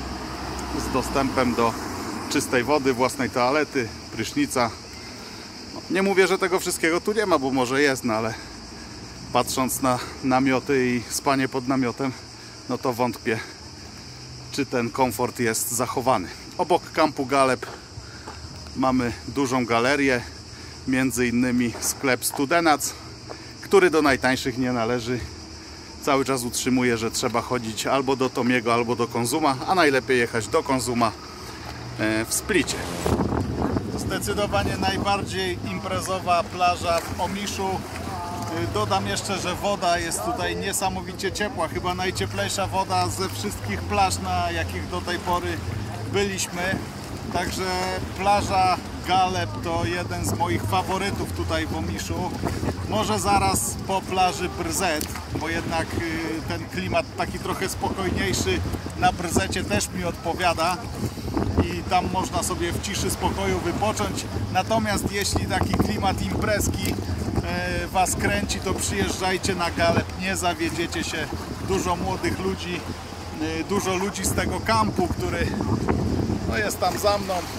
z dostępem do czystej wody, własnej toalety, prysznica. No, nie mówię, że tego wszystkiego tu nie ma, bo może jest, no ale patrząc na namioty i spanie pod namiotem, no to wątpię, czy ten komfort jest zachowany. Obok kampu Galeb mamy dużą galerię, między innymi sklep Studenac, który do najtańszych nie należy. Cały czas utrzymuje, że trzeba chodzić albo do Tomiego, albo do Konzuma, a najlepiej jechać do Konzuma w Splicie. Zdecydowanie najbardziej imprezowa plaża w Omiszu. Dodam jeszcze, że woda jest tutaj niesamowicie ciepła. Chyba najcieplejsza woda ze wszystkich plaż, na jakich do tej pory byliśmy. Także plaża Galeb to jeden z moich faworytów tutaj w Omiszu. Może zaraz po plaży Brzez, bo jednak ten klimat taki trochę spokojniejszy na Brzecie też mi odpowiada i tam można sobie w ciszy, spokoju wypocząć. Natomiast jeśli taki klimat imprezki Was kręci, to przyjeżdżajcie na Galeb, nie zawiedziecie się. Dużo młodych ludzi, dużo ludzi z tego kampu, który no jest tam za mną.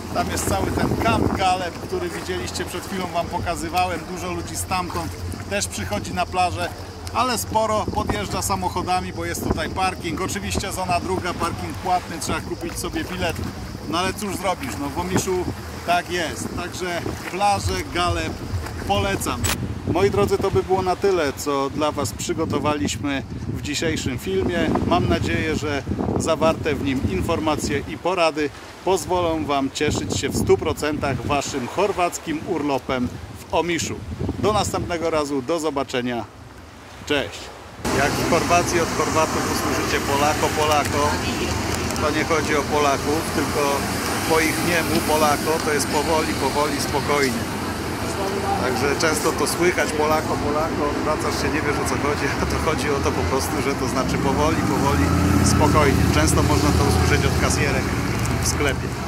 Tam jest cały ten Camp Galep, który widzieliście przed chwilą, wam pokazywałem. Dużo ludzi stamtąd też przychodzi na plażę, ale sporo podjeżdża samochodami, bo jest tutaj parking. Oczywiście zona druga, parking płatny, trzeba kupić sobie bilet. No ale cóż zrobisz, no w Omiszu tak jest. Także plażę Galep polecam. Moi drodzy, to by było na tyle, co dla was przygotowaliśmy w dzisiejszym filmie. Mam nadzieję, że zawarte w nim informacje i porady pozwolą wam cieszyć się w stu procentach waszym chorwackim urlopem w Omiszu. Do następnego razu, do zobaczenia. Cześć! Jak w Chorwacji od Chorwatów usłyszycie Polako, Polako, to nie chodzi o Polaków, tylko po ich niemu Polako to jest powoli, powoli, spokojnie. Także często to słychać Polako, Polako, wracasz się, nie wiesz o co chodzi, a to chodzi o to po prostu, że to znaczy powoli, powoli, spokojnie. Często można to usłyszeć od kasjerek w sklepie.